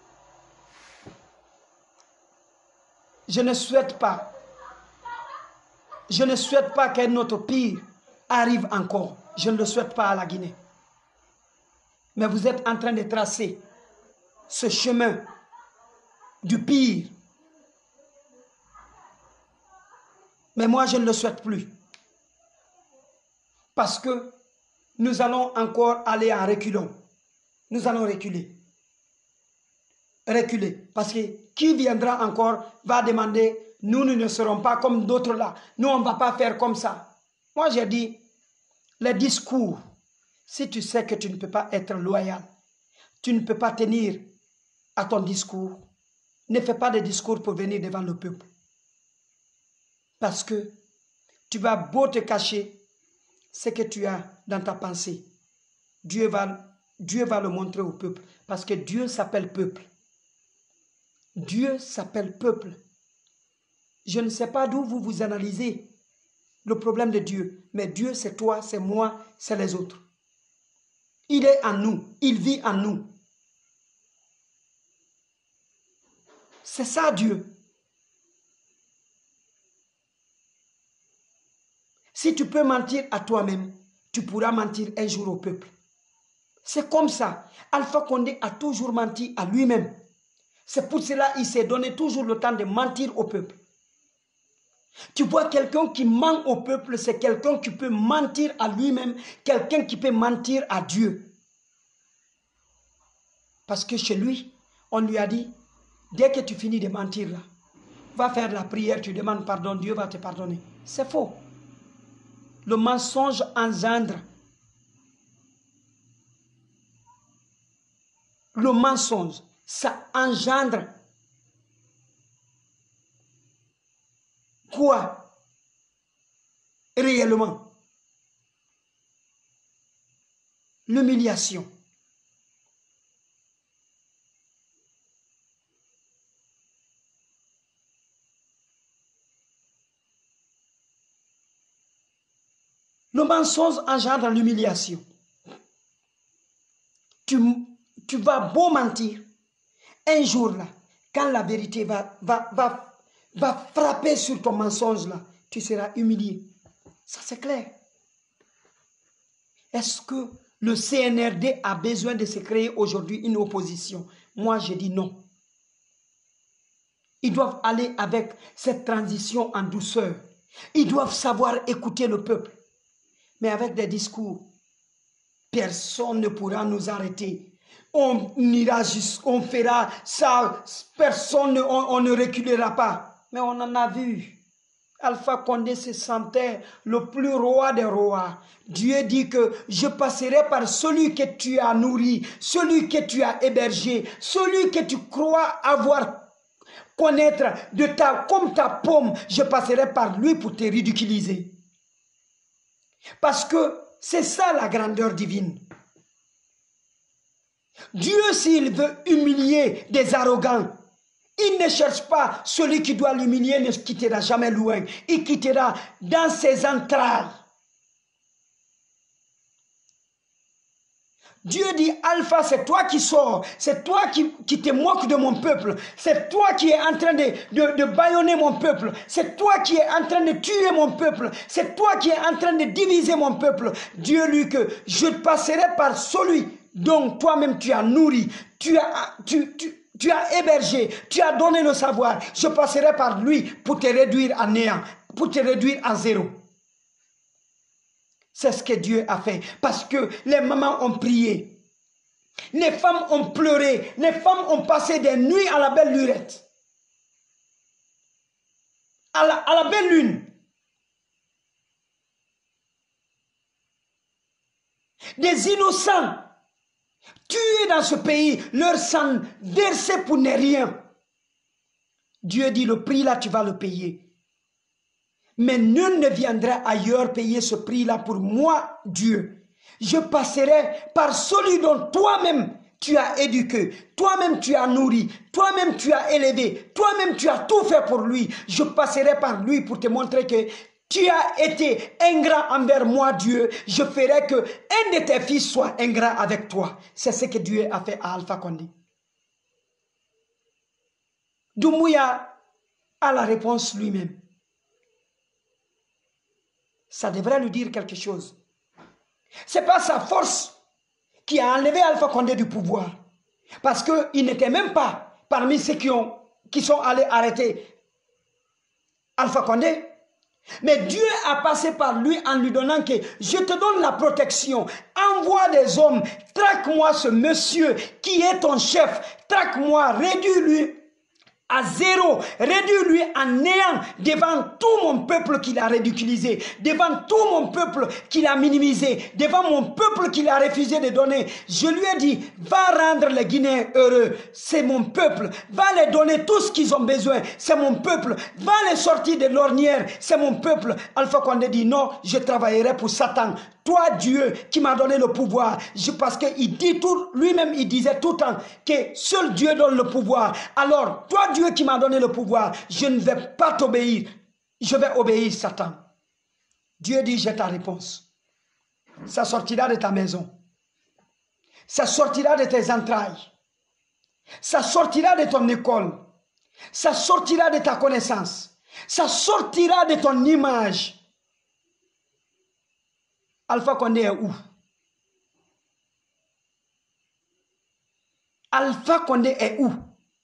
Je ne souhaite pas. Je ne souhaite pas qu'un autre pire arrive encore. Je ne le souhaite pas à la Guinée. Mais vous êtes en train de tracer ce chemin du pire. Mais moi, je ne le souhaite plus. Parce que nous allons encore aller en reculons. Nous allons reculer. Reculer. Parce que qui viendra encore va demander, nous ne serons pas comme d'autres là. Nous, on ne va pas faire comme ça. Moi, j'ai dit, les discours, si tu sais que tu ne peux pas être loyal, tu ne peux pas tenir à ton discours, ne fais pas de discours pour venir devant le peuple. Parce que tu vas beau te cacher ce que tu as dans ta pensée. Dieu va le montrer au peuple. Parce que Dieu s'appelle peuple. Dieu s'appelle peuple. Je ne sais pas d'où vous analysez le problème de Dieu. Mais Dieu, c'est toi, c'est moi, c'est les autres. Il est en nous. Il vit en nous. C'est ça Dieu. Si tu peux mentir à toi-même, tu pourras mentir un jour au peuple. C'est comme ça. Alpha Condé a toujours menti à lui-même. C'est pour cela qu'il s'est donné toujours le temps de mentir au peuple. Tu vois, quelqu'un qui ment au peuple, c'est quelqu'un qui peut mentir à lui-même, quelqu'un qui peut mentir à Dieu. Parce que chez lui, on lui a dit, dès que tu finis de mentir là, va faire la prière, tu demandes pardon, Dieu va te pardonner. C'est faux. Le mensonge engendre. Le mensonge, ça engendre quoi réellement? L'humiliation. Le mensonge engendre l'humiliation. Tu vas beau mentir, un jour là, quand la vérité va frapper sur ton mensonge là, tu seras humilié. Ça c'est clair. Est-ce que le CNRD a besoin de se créer aujourd'hui une opposition? Moi, je dis non. Ils doivent aller avec cette transition en douceur. Ils doivent savoir écouter le peuple. Mais avec des discours, personne ne pourra nous arrêter. On ira on fera ça, personne, on ne reculera pas. Mais on en a vu. Alpha Condé se sentait le plus roi des rois. Dieu dit que je passerai par celui que tu as nourri, celui que tu as hébergé, celui que tu crois avoir connaître de comme ta pomme, je passerai par lui pour te ridiculiser. Parce que c'est ça la grandeur divine. Dieu, s'il veut humilier des arrogants, il ne cherche pas celui qui doit l'humilier, ne quittera jamais loin. Il quittera dans ses entrailles. Dieu dit, Alpha, c'est toi qui sors, c'est toi qui te moques de mon peuple, c'est toi qui es en train de bâillonner mon peuple, c'est toi qui es en train de tuer mon peuple, c'est toi qui es en train de diviser mon peuple. Dieu lui que je passerai par celui dont toi-même tu as nourri, tu as hébergé, tu as donné le savoir. Je passerai par lui pour te réduire à néant, pour te réduire à zéro. C'est ce que Dieu a fait. Parce que les mamans ont prié. Les femmes ont pleuré. Les femmes ont passé des nuits à la belle lurette. À la belle lune. Des innocents tués dans ce pays, leur sang versé pour ne rien. Dieu dit, le prix là, tu vas le payer. Mais nul ne viendra ailleurs payer ce prix-là pour moi, Dieu. Je passerai par celui dont toi-même tu as éduqué, toi-même tu as nourri, toi-même tu as élevé, toi-même tu as tout fait pour lui. Je passerai par lui pour te montrer que tu as été ingrat envers moi, Dieu. Je ferai que un de tes fils soit ingrat avec toi. C'est ce que Dieu a fait à Alpha Condé. Doumbouya a la réponse lui-même. Ça devrait lui dire quelque chose. Ce n'est pas sa force qui a enlevé Alpha Condé du pouvoir. Parce qu'il n'était même pas parmi ceux qui sont allés arrêter Alpha Condé. Mais Dieu a passé par lui en lui donnant que je te donne la protection. Envoie des hommes, traque-moi ce monsieur qui est ton chef. Traque-moi, réduis-lui à zéro, réduis-lui en néant devant tout mon peuple qu'il a ridiculisé, devant tout mon peuple qu'il a minimisé, devant mon peuple qu'il a refusé de donner. Je lui ai dit, va rendre les Guinéens heureux, c'est mon peuple, va les donner tout ce qu'ils ont besoin, c'est mon peuple, va les sortir de l'ornière, c'est mon peuple. Alpha Condé dit, non, je travaillerai pour Satan. Toi, Dieu, qui m'a donné le pouvoir, parce qu'il dit tout, lui-même, il disait tout le temps que seul Dieu donne le pouvoir. Alors, toi, Dieu qui m'a donné le pouvoir, je ne vais pas t'obéir. Je vais obéir Satan. Dieu dit, j'ai ta réponse. Ça sortira de ta maison. Ça sortira de tes entrailles. Ça sortira de ton école. Ça sortira de ta connaissance. Ça sortira de ton image. Alpha Condé est où? Alpha Condé est où?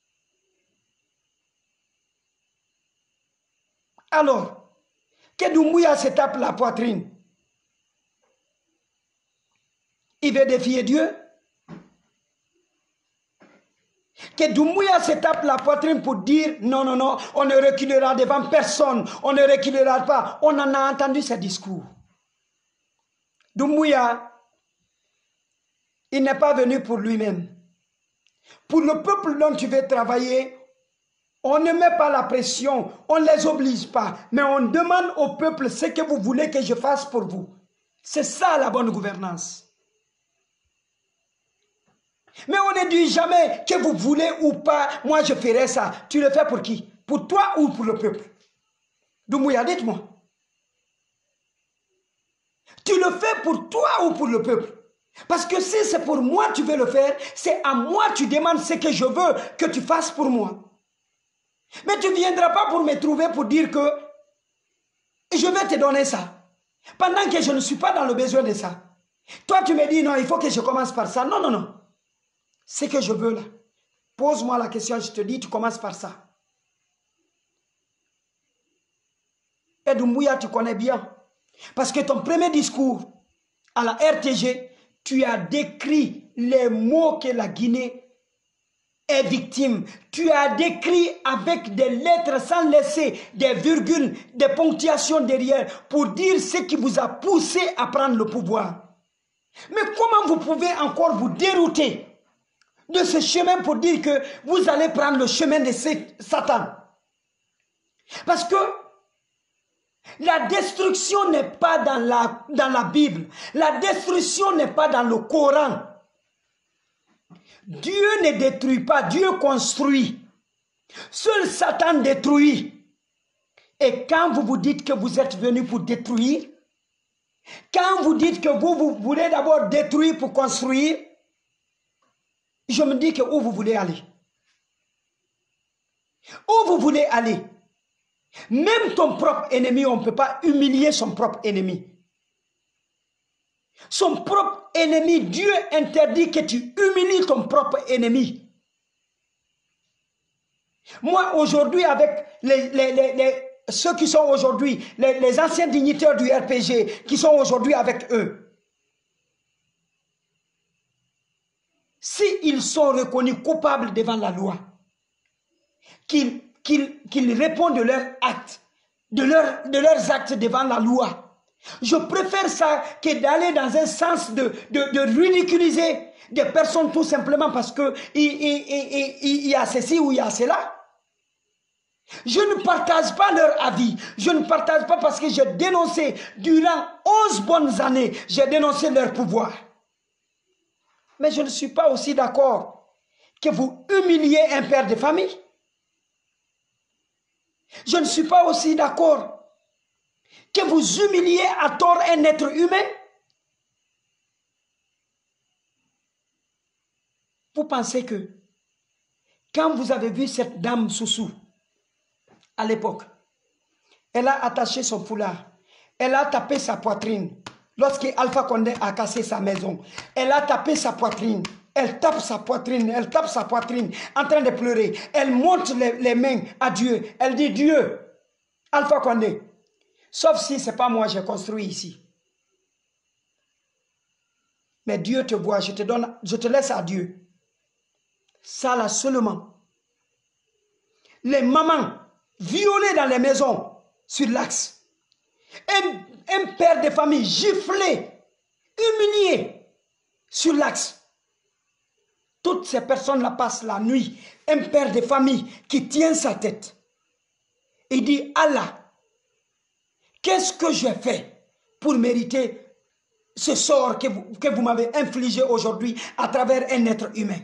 Alors, que Doumbouya se tape la poitrine. Il veut défier Dieu. Que Doumbouya se tape la poitrine pour dire non, non, non, on ne reculera devant personne, on ne reculera pas. On en a entendu ces discours. Doumbouya, il n'est pas venu pour lui-même. Pour le peuple dont tu veux travailler, on ne met pas la pression, on ne les oblige pas, mais on demande au peuple ce que vous voulez que je fasse pour vous. C'est ça la bonne gouvernance. Mais on ne dit jamais que vous voulez ou pas, moi je ferai ça. Tu le fais pour qui? Pour toi ou pour le peuple? Doumbouya, dites-moi. Tu le fais pour toi ou pour le peuple? Parce que si c'est pour moi tu veux le faire, c'est à moi tu demandes ce que je veux que tu fasses pour moi. Mais tu ne viendras pas pour me trouver pour dire que je vais te donner ça. Pendant que je ne suis pas dans le besoin de ça. Toi tu me dis non, il faut que je commence par ça. Non, non, non. Ce que je veux là, Pose-moi la question, je te dis, tu commences par ça. Et Doumbouya, tu connais bien. Parce que ton premier discours à la RTG, tu as décrit les mots que la Guinée est victime. Tu as décrit avec des lettres sans laisser des virgules, des ponctuations derrière pour dire ce qui vous a poussé à prendre le pouvoir. Mais comment vous pouvez encore vous dérouter de ce chemin pour dire que vous allez prendre le chemin de Satan? Parce que la destruction n'est pas dans la Bible. La destruction n'est pas dans le Coran. Dieu ne détruit pas, Dieu construit. Seul Satan détruit. Et quand vous vous dites que vous êtes venu pour détruire, quand vous dites que vous voulez d'abord détruire pour construire, je me dis que où vous voulez aller? Où vous voulez aller? Même ton propre ennemi, on ne peut pas humilier son propre ennemi. Son propre ennemi, Dieu interdit que tu humilies ton propre ennemi. Moi, aujourd'hui, avec ceux qui sont aujourd'hui, les anciens dignitaires du RPG, qui sont aujourd'hui avec eux, s'ils sont reconnus coupables devant la loi, qu'ils répondent de leurs actes, de leurs actes devant la loi. Je préfère ça que d'aller dans un sens de ridiculiser des personnes tout simplement parce que il y a ceci ou il y a cela. Je ne partage pas leur avis. Je ne partage pas parce que j'ai dénoncé durant 11 bonnes années, j'ai dénoncé leur pouvoir. Mais je ne suis pas aussi d'accord que vous humiliez un père de famille. Je ne suis pas aussi d'accord que vous humiliez à tort un être humain. Vous pensez que quand vous avez vu cette dame Soussou, à l'époque, elle a attaché son foulard, elle a tapé sa poitrine. Lorsque Alpha Condé a cassé sa maison, elle a tapé sa poitrine. Elle tape sa poitrine, en train de pleurer. Elle monte les mains à Dieu. Elle dit, Dieu, Alpha Condé, sauf si ce n'est pas moi qui j'ai construit ici. Mais Dieu te voit, je te laisse à Dieu. Ça là seulement. Les mamans violées dans les maisons sur l'axe. Un père de famille giflé, humilié sur l'axe. Toutes ces personnes-là passent la nuit. Un père de famille qui tient sa tête. Il dit, Allah, qu'est-ce que j'ai fait pour mériter ce sort que vous m'avez infligé aujourd'hui à travers un être humain?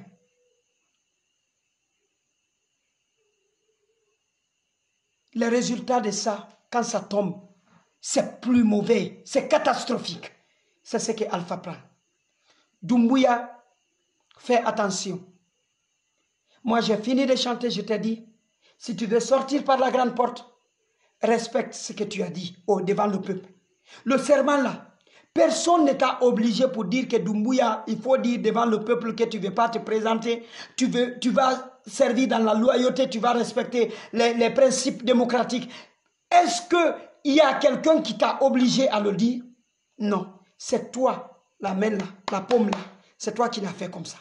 Le résultat de ça, quand ça tombe, c'est plus mauvais, c'est catastrophique. C'est ce que Alpha prend. Doumbouya, fais attention. Moi, j'ai fini de chanter, je t'ai dit, si tu veux sortir par la grande porte, respecte ce que tu as dit devant le peuple. Le serment là, personne ne t'a obligé pour dire que Doumbouya, il faut dire devant le peuple que tu ne veux pas te présenter, tu vas servir dans la loyauté, tu vas respecter les principes démocratiques. Est-ce qu'il y a quelqu'un qui t'a obligé à le dire? Non, c'est toi, la main là, la paume là, c'est toi qui l'as fait comme ça.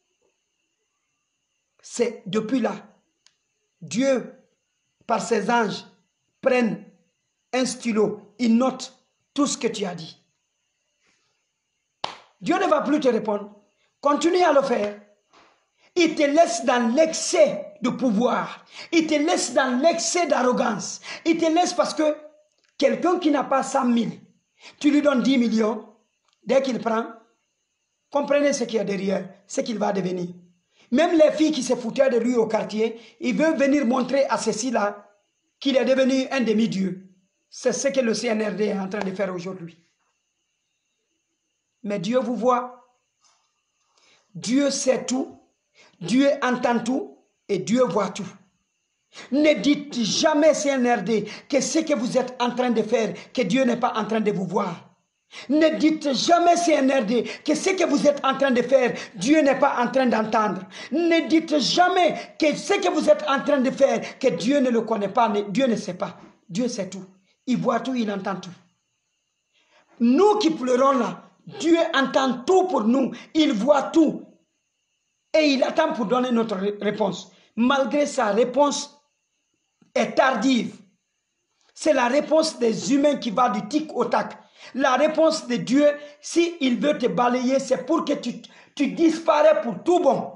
C'est depuis là, Dieu, par ses anges, prennent un stylo, il note tout ce que tu as dit. Dieu ne va plus te répondre. Continue à le faire. Il te laisse dans l'excès de pouvoir. Il te laisse dans l'excès d'arrogance. Il te laisse parce que quelqu'un qui n'a pas 100 000, tu lui donnes 10 millions, dès qu'il prend, comprenez ce qu'il y a derrière, ce qu'il va devenir. Même les filles qui se foutaient de lui au quartier, il veut venir montrer à ceci-là qu'il est devenu un demi-dieu. C'est ce que le CNRD est en train de faire aujourd'hui. Mais Dieu vous voit. Dieu sait tout. Dieu entend tout. Et Dieu voit tout. Ne dites jamais CNRD que ce que vous êtes en train de faire, que Dieu n'est pas en train de vous voir. Ne dites jamais CNRD que ce que vous êtes en train de faire, Dieu n'est pas en train d'entendre. Ne dites jamais que ce que vous êtes en train de faire, que Dieu ne le connaît pas, Dieu ne sait pas. Dieu sait tout. Il voit tout, il entend tout. Nous qui pleurons là, Dieu entend tout pour nous. Il voit tout. Et il attend pour donner notre réponse. Malgré sa réponse est tardive. C'est la réponse des humains qui va du tic au tac. La réponse de Dieu, s'il veut te balayer, c'est pour que tu disparais pour tout bon.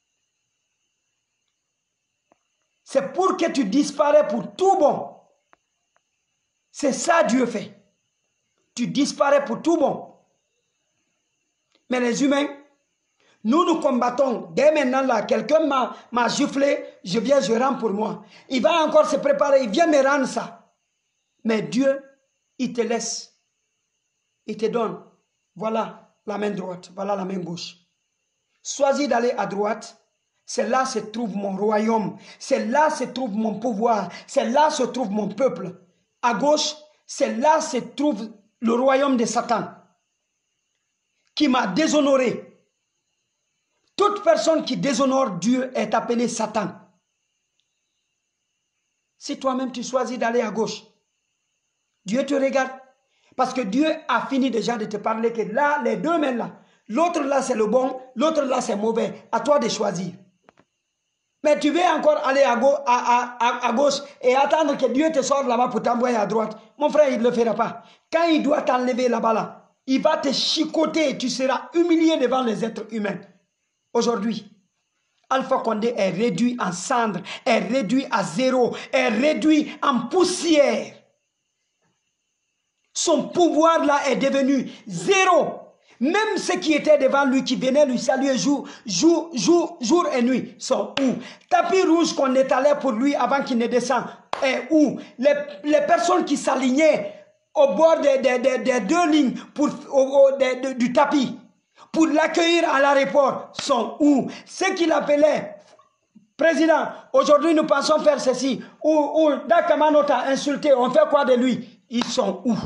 C'est pour que tu disparais pour tout bon. C'est ça Dieu fait. Tu disparais pour tout bon. Mais les humains, nous combattons. Dès maintenant, là, quelqu'un m'a giflé, je viens, je rends pour moi. Il va encore se préparer, il vient me rendre ça. Mais Dieu, il te laisse. Il te donne. Voilà la main droite, voilà la main gauche. Choisis d'aller à droite. C'est là se trouve mon royaume. C'est là se trouve mon pouvoir. C'est là se trouve mon peuple. À gauche, c'est là se trouve le royaume de Satan, qui m'a déshonoré. Toute personne qui déshonore Dieu est appelée Satan. Si toi-même tu choisis d'aller à gauche, Dieu te regarde. Parce que Dieu a fini déjà de te parler que là, les deux mains là, l'autre là c'est le bon, l'autre là c'est mauvais. À toi de choisir. Mais tu veux encore aller à gauche et attendre que Dieu te sorte là-bas pour t'envoyer à droite. Mon frère, il ne le fera pas. Quand il doit t'enlever là-bas, là, il va te chicoter et tu seras humilié devant les êtres humains. Aujourd'hui, Alpha Condé est réduit en cendres, est réduit à zéro, est réduit en poussière. Son pouvoir là est devenu zéro. Même ceux qui étaient devant lui, qui venaient lui saluer jour et nuit, sont où? Tapis rouge qu'on étalait pour lui avant qu'il ne descende est où? Les personnes qui s'alignaient au bord des deux lignes du tapis pour l'accueillir à l'aéroport sont où? Ceux qui l'appelaient président, aujourd'hui nous pensons faire ceci, ou Dakamano t'a insulté, on fait quoi de lui? Ils sont où?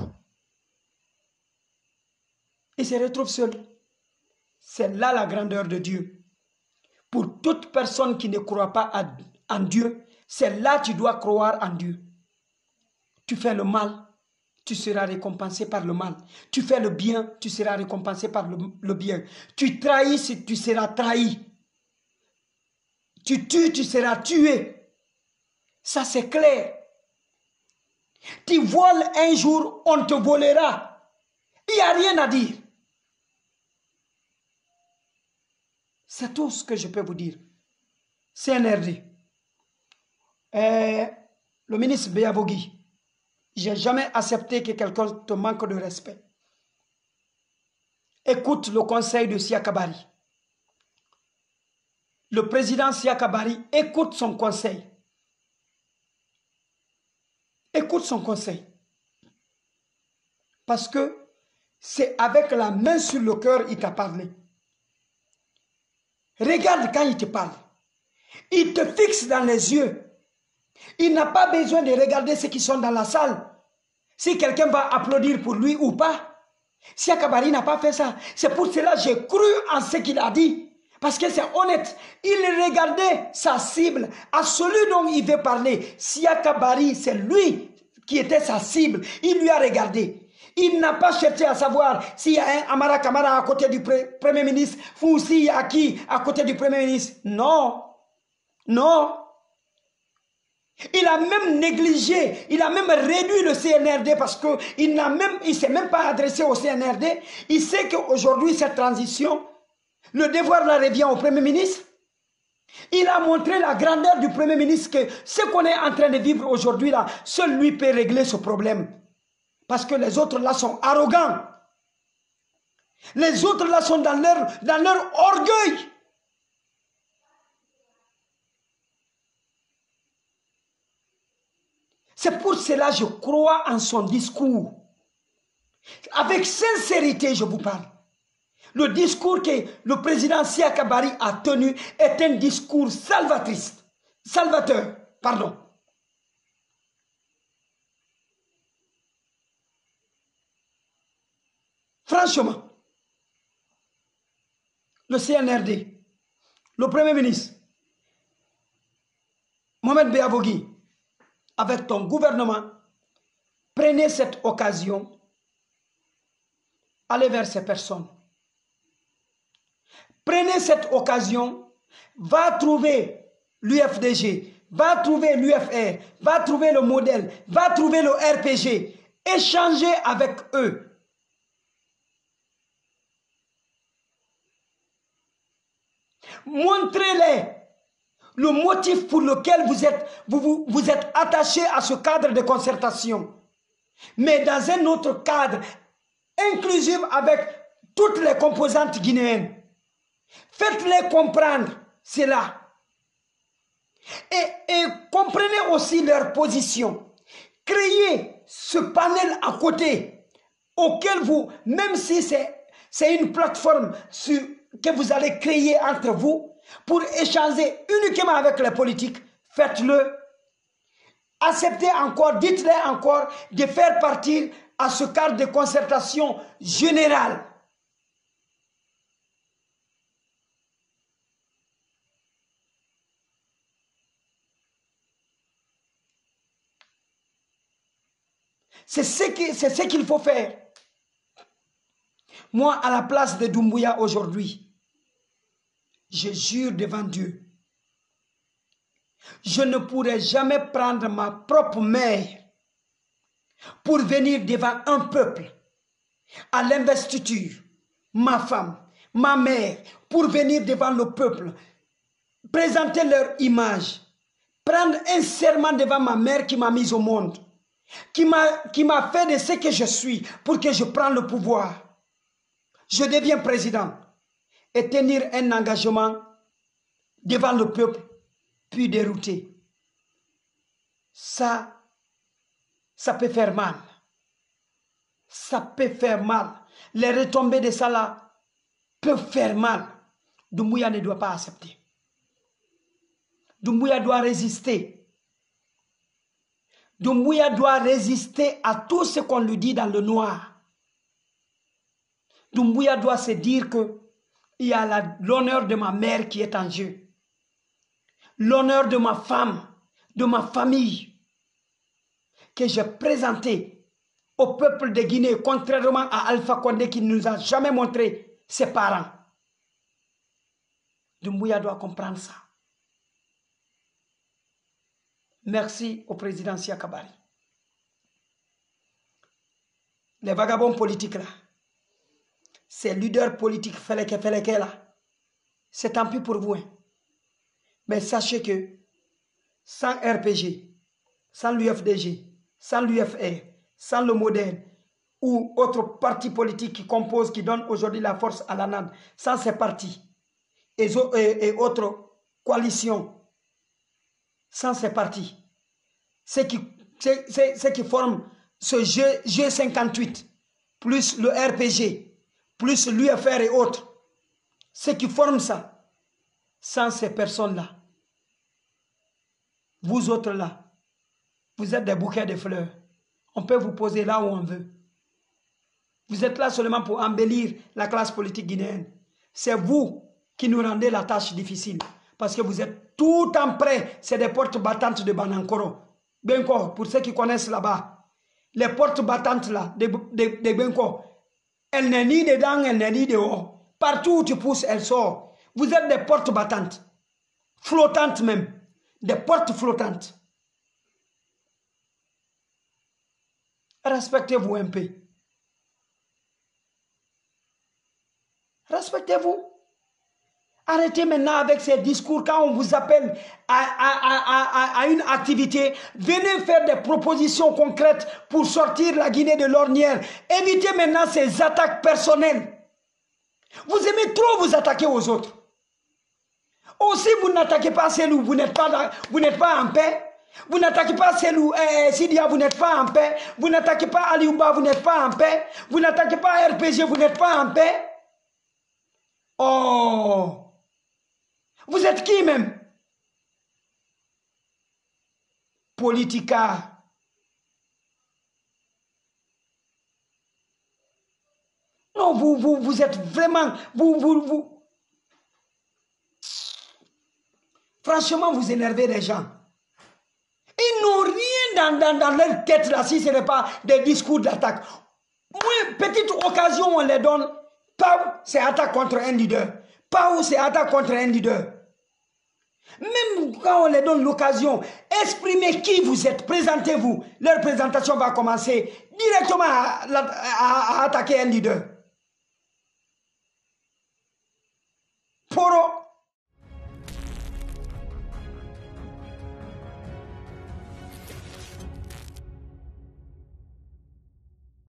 Il se retrouve seul. C'est là la grandeur de Dieu. Pour toute personne qui ne croit pas en Dieu, c'est là que tu dois croire en Dieu. Tu fais le mal, tu seras récompensé par le mal. Tu fais le bien, tu seras récompensé par le bien. Tu trahis, tu seras trahi. Tu tues, tu seras tué. Ça c'est clair. Tu voles un jour, on te volera. Il n'y a rien à dire. C'est tout ce que je peux vous dire. CNRD. Le ministre Béavogui, je n'ai jamais accepté que quelqu'un te manque de respect. Écoute le conseil de Siakabari. Le président Siakabari, écoute son conseil. Écoute son conseil. Parce que c'est avec la main sur le cœur qu'il t'a parlé. Regarde quand il te parle. Il te fixe dans les yeux. Il n'a pas besoin de regarder ceux qui sont dans la salle. Si quelqu'un va applaudir pour lui ou pas. Siakabari n'a pas fait ça. C'est pour cela que j'ai cru en ce qu'il a dit. Parce que c'est honnête. Il regardait sa cible. À celui dont il veut parler. Siakabari, c'est lui qui était sa cible. Il lui a regardé. Il n'a pas cherché à savoir s'il y a un Amara Kamara à côté du Premier ministre ou s'il y a qui à côté du Premier ministre. Non. Non. Il a même négligé, il a même réduit le CNRD parce qu'il ne s'est même pas adressé au CNRD. Il sait qu'aujourd'hui, cette transition, le devoir la revient au Premier ministre. Il a montré la grandeur du Premier ministre que ce qu'on est en train de vivre aujourd'hui, là, seul lui peut régler ce problème. Parce que les autres là sont arrogants. Les autres là sont dans leur orgueil. C'est pour cela que je crois en son discours. Avec sincérité, je vous parle. Le discours que le président Siakabari a tenu est un discours salvateur. Pardon. franchement, le CNRD, le Premier ministre, Mohamed Beavogui, avec ton gouvernement, prenez cette occasion, allez vers ces personnes. Prenez cette occasion, va trouver l'UFDG, va trouver l'UFR, va trouver le modèle, va trouver le RPG, échangez avec eux. Montrez-les le motif pour lequel vous êtes attaché à ce cadre de concertation. Mais dans un autre cadre, inclusif avec toutes les composantes guinéennes. Faites-les comprendre cela. Et comprenez aussi leur position. Créez ce panel à côté auquel vous, même si c'est une plateforme que vous allez créer entre vous pour échanger uniquement avec les politiques, faites-le. Acceptez encore, dites-les encore de faire partie à ce cadre de concertation générale. C'est ce qu'il faut faire. Moi, à la place de Doumbouya aujourd'hui, je jure devant Dieu, je ne pourrai jamais prendre ma propre mère pour venir devant un peuple à l'investiture, ma femme, ma mère, pour venir devant le peuple, présenter leur image, prendre un serment devant ma mère qui m'a mise au monde, qui m'a fait de ce que je suis pour que je prenne le pouvoir. Je deviens président et tenir un engagement devant le peuple, puis dérouter. Ça peut faire mal. Ça peut faire mal. Les retombées de ça là peuvent faire mal. Doumbouya ne doit pas accepter. Doumbouya doit résister. Doumbouya doit résister à tout ce qu'on lui dit dans le noir. Doumbouya doit se dire que il y a l'honneur de ma mère qui est en jeu. L'honneur de ma femme, de ma famille, que j'ai présenté au peuple de Guinée, contrairement à Alpha Condé qui ne nous a jamais montré ses parents. Doumbouya doit comprendre ça. Merci au président Siakabari. Les vagabonds politiques là, ces leaders politiques Feleke là, c'est tant pis pour vous. Hein. Mais sachez que sans RPG, sans l'UFDG, sans l'UFR, sans le modèle ou autre parti politique qui compose, qui donne aujourd'hui la force à la NAD, sans ces partis et autres coalitions, sans ces partis, ceux qui forment ce G58, plus le RPG, plus l'UFR et autres, ceux qui forment ça, sans ces personnes-là, vous autres là, vous êtes des bouquets de fleurs. On peut vous poser là où on veut. Vous êtes là seulement pour embellir la classe politique guinéenne. C'est vous qui nous rendez la tâche difficile. Parce que vous êtes tout en prêt. C'est des portes battantes de Banankoro. Benko, pour ceux qui connaissent là-bas. Les portes battantes là, de Benko, elle n'est ni dedans, elle n'est ni dehors. Partout où tu pousses, elle sort. Vous êtes des portes battantes. Flottantes même. Des portes flottantes. Respectez-vous un peu. Respectez-vous. Arrêtez maintenant avec ces discours. Quand on vous appelle à une activité, venez faire des propositions concrètes pour sortir la Guinée de l'ornière. Évitez maintenant ces attaques personnelles. Vous aimez trop vous attaquer aux autres. Aussi, vous n'attaquez pas Selou, vous n'êtes pas en paix. Vous n'attaquez pas Selou, Sidia, vous n'êtes pas en paix. Vous n'attaquez pas Aliouba, vous n'êtes pas en paix. Vous n'attaquez pas RPG, vous n'êtes pas en paix. Oh! Vous êtes qui même? Politica. Non, vous êtes vraiment... Franchement, vous énervez les gens. Ils n'ont rien dans leur tête là, si ce n'est pas des discours d'attaque. Moi, petite occasion, on les donne. Pas c'est attaque contre un leader. Pas c'est attaque contre un leader. Même quand on les donne l'occasion, exprimez qui vous êtes, présentez-vous. Leur présentation va commencer directement à attaquer un leader. Poro,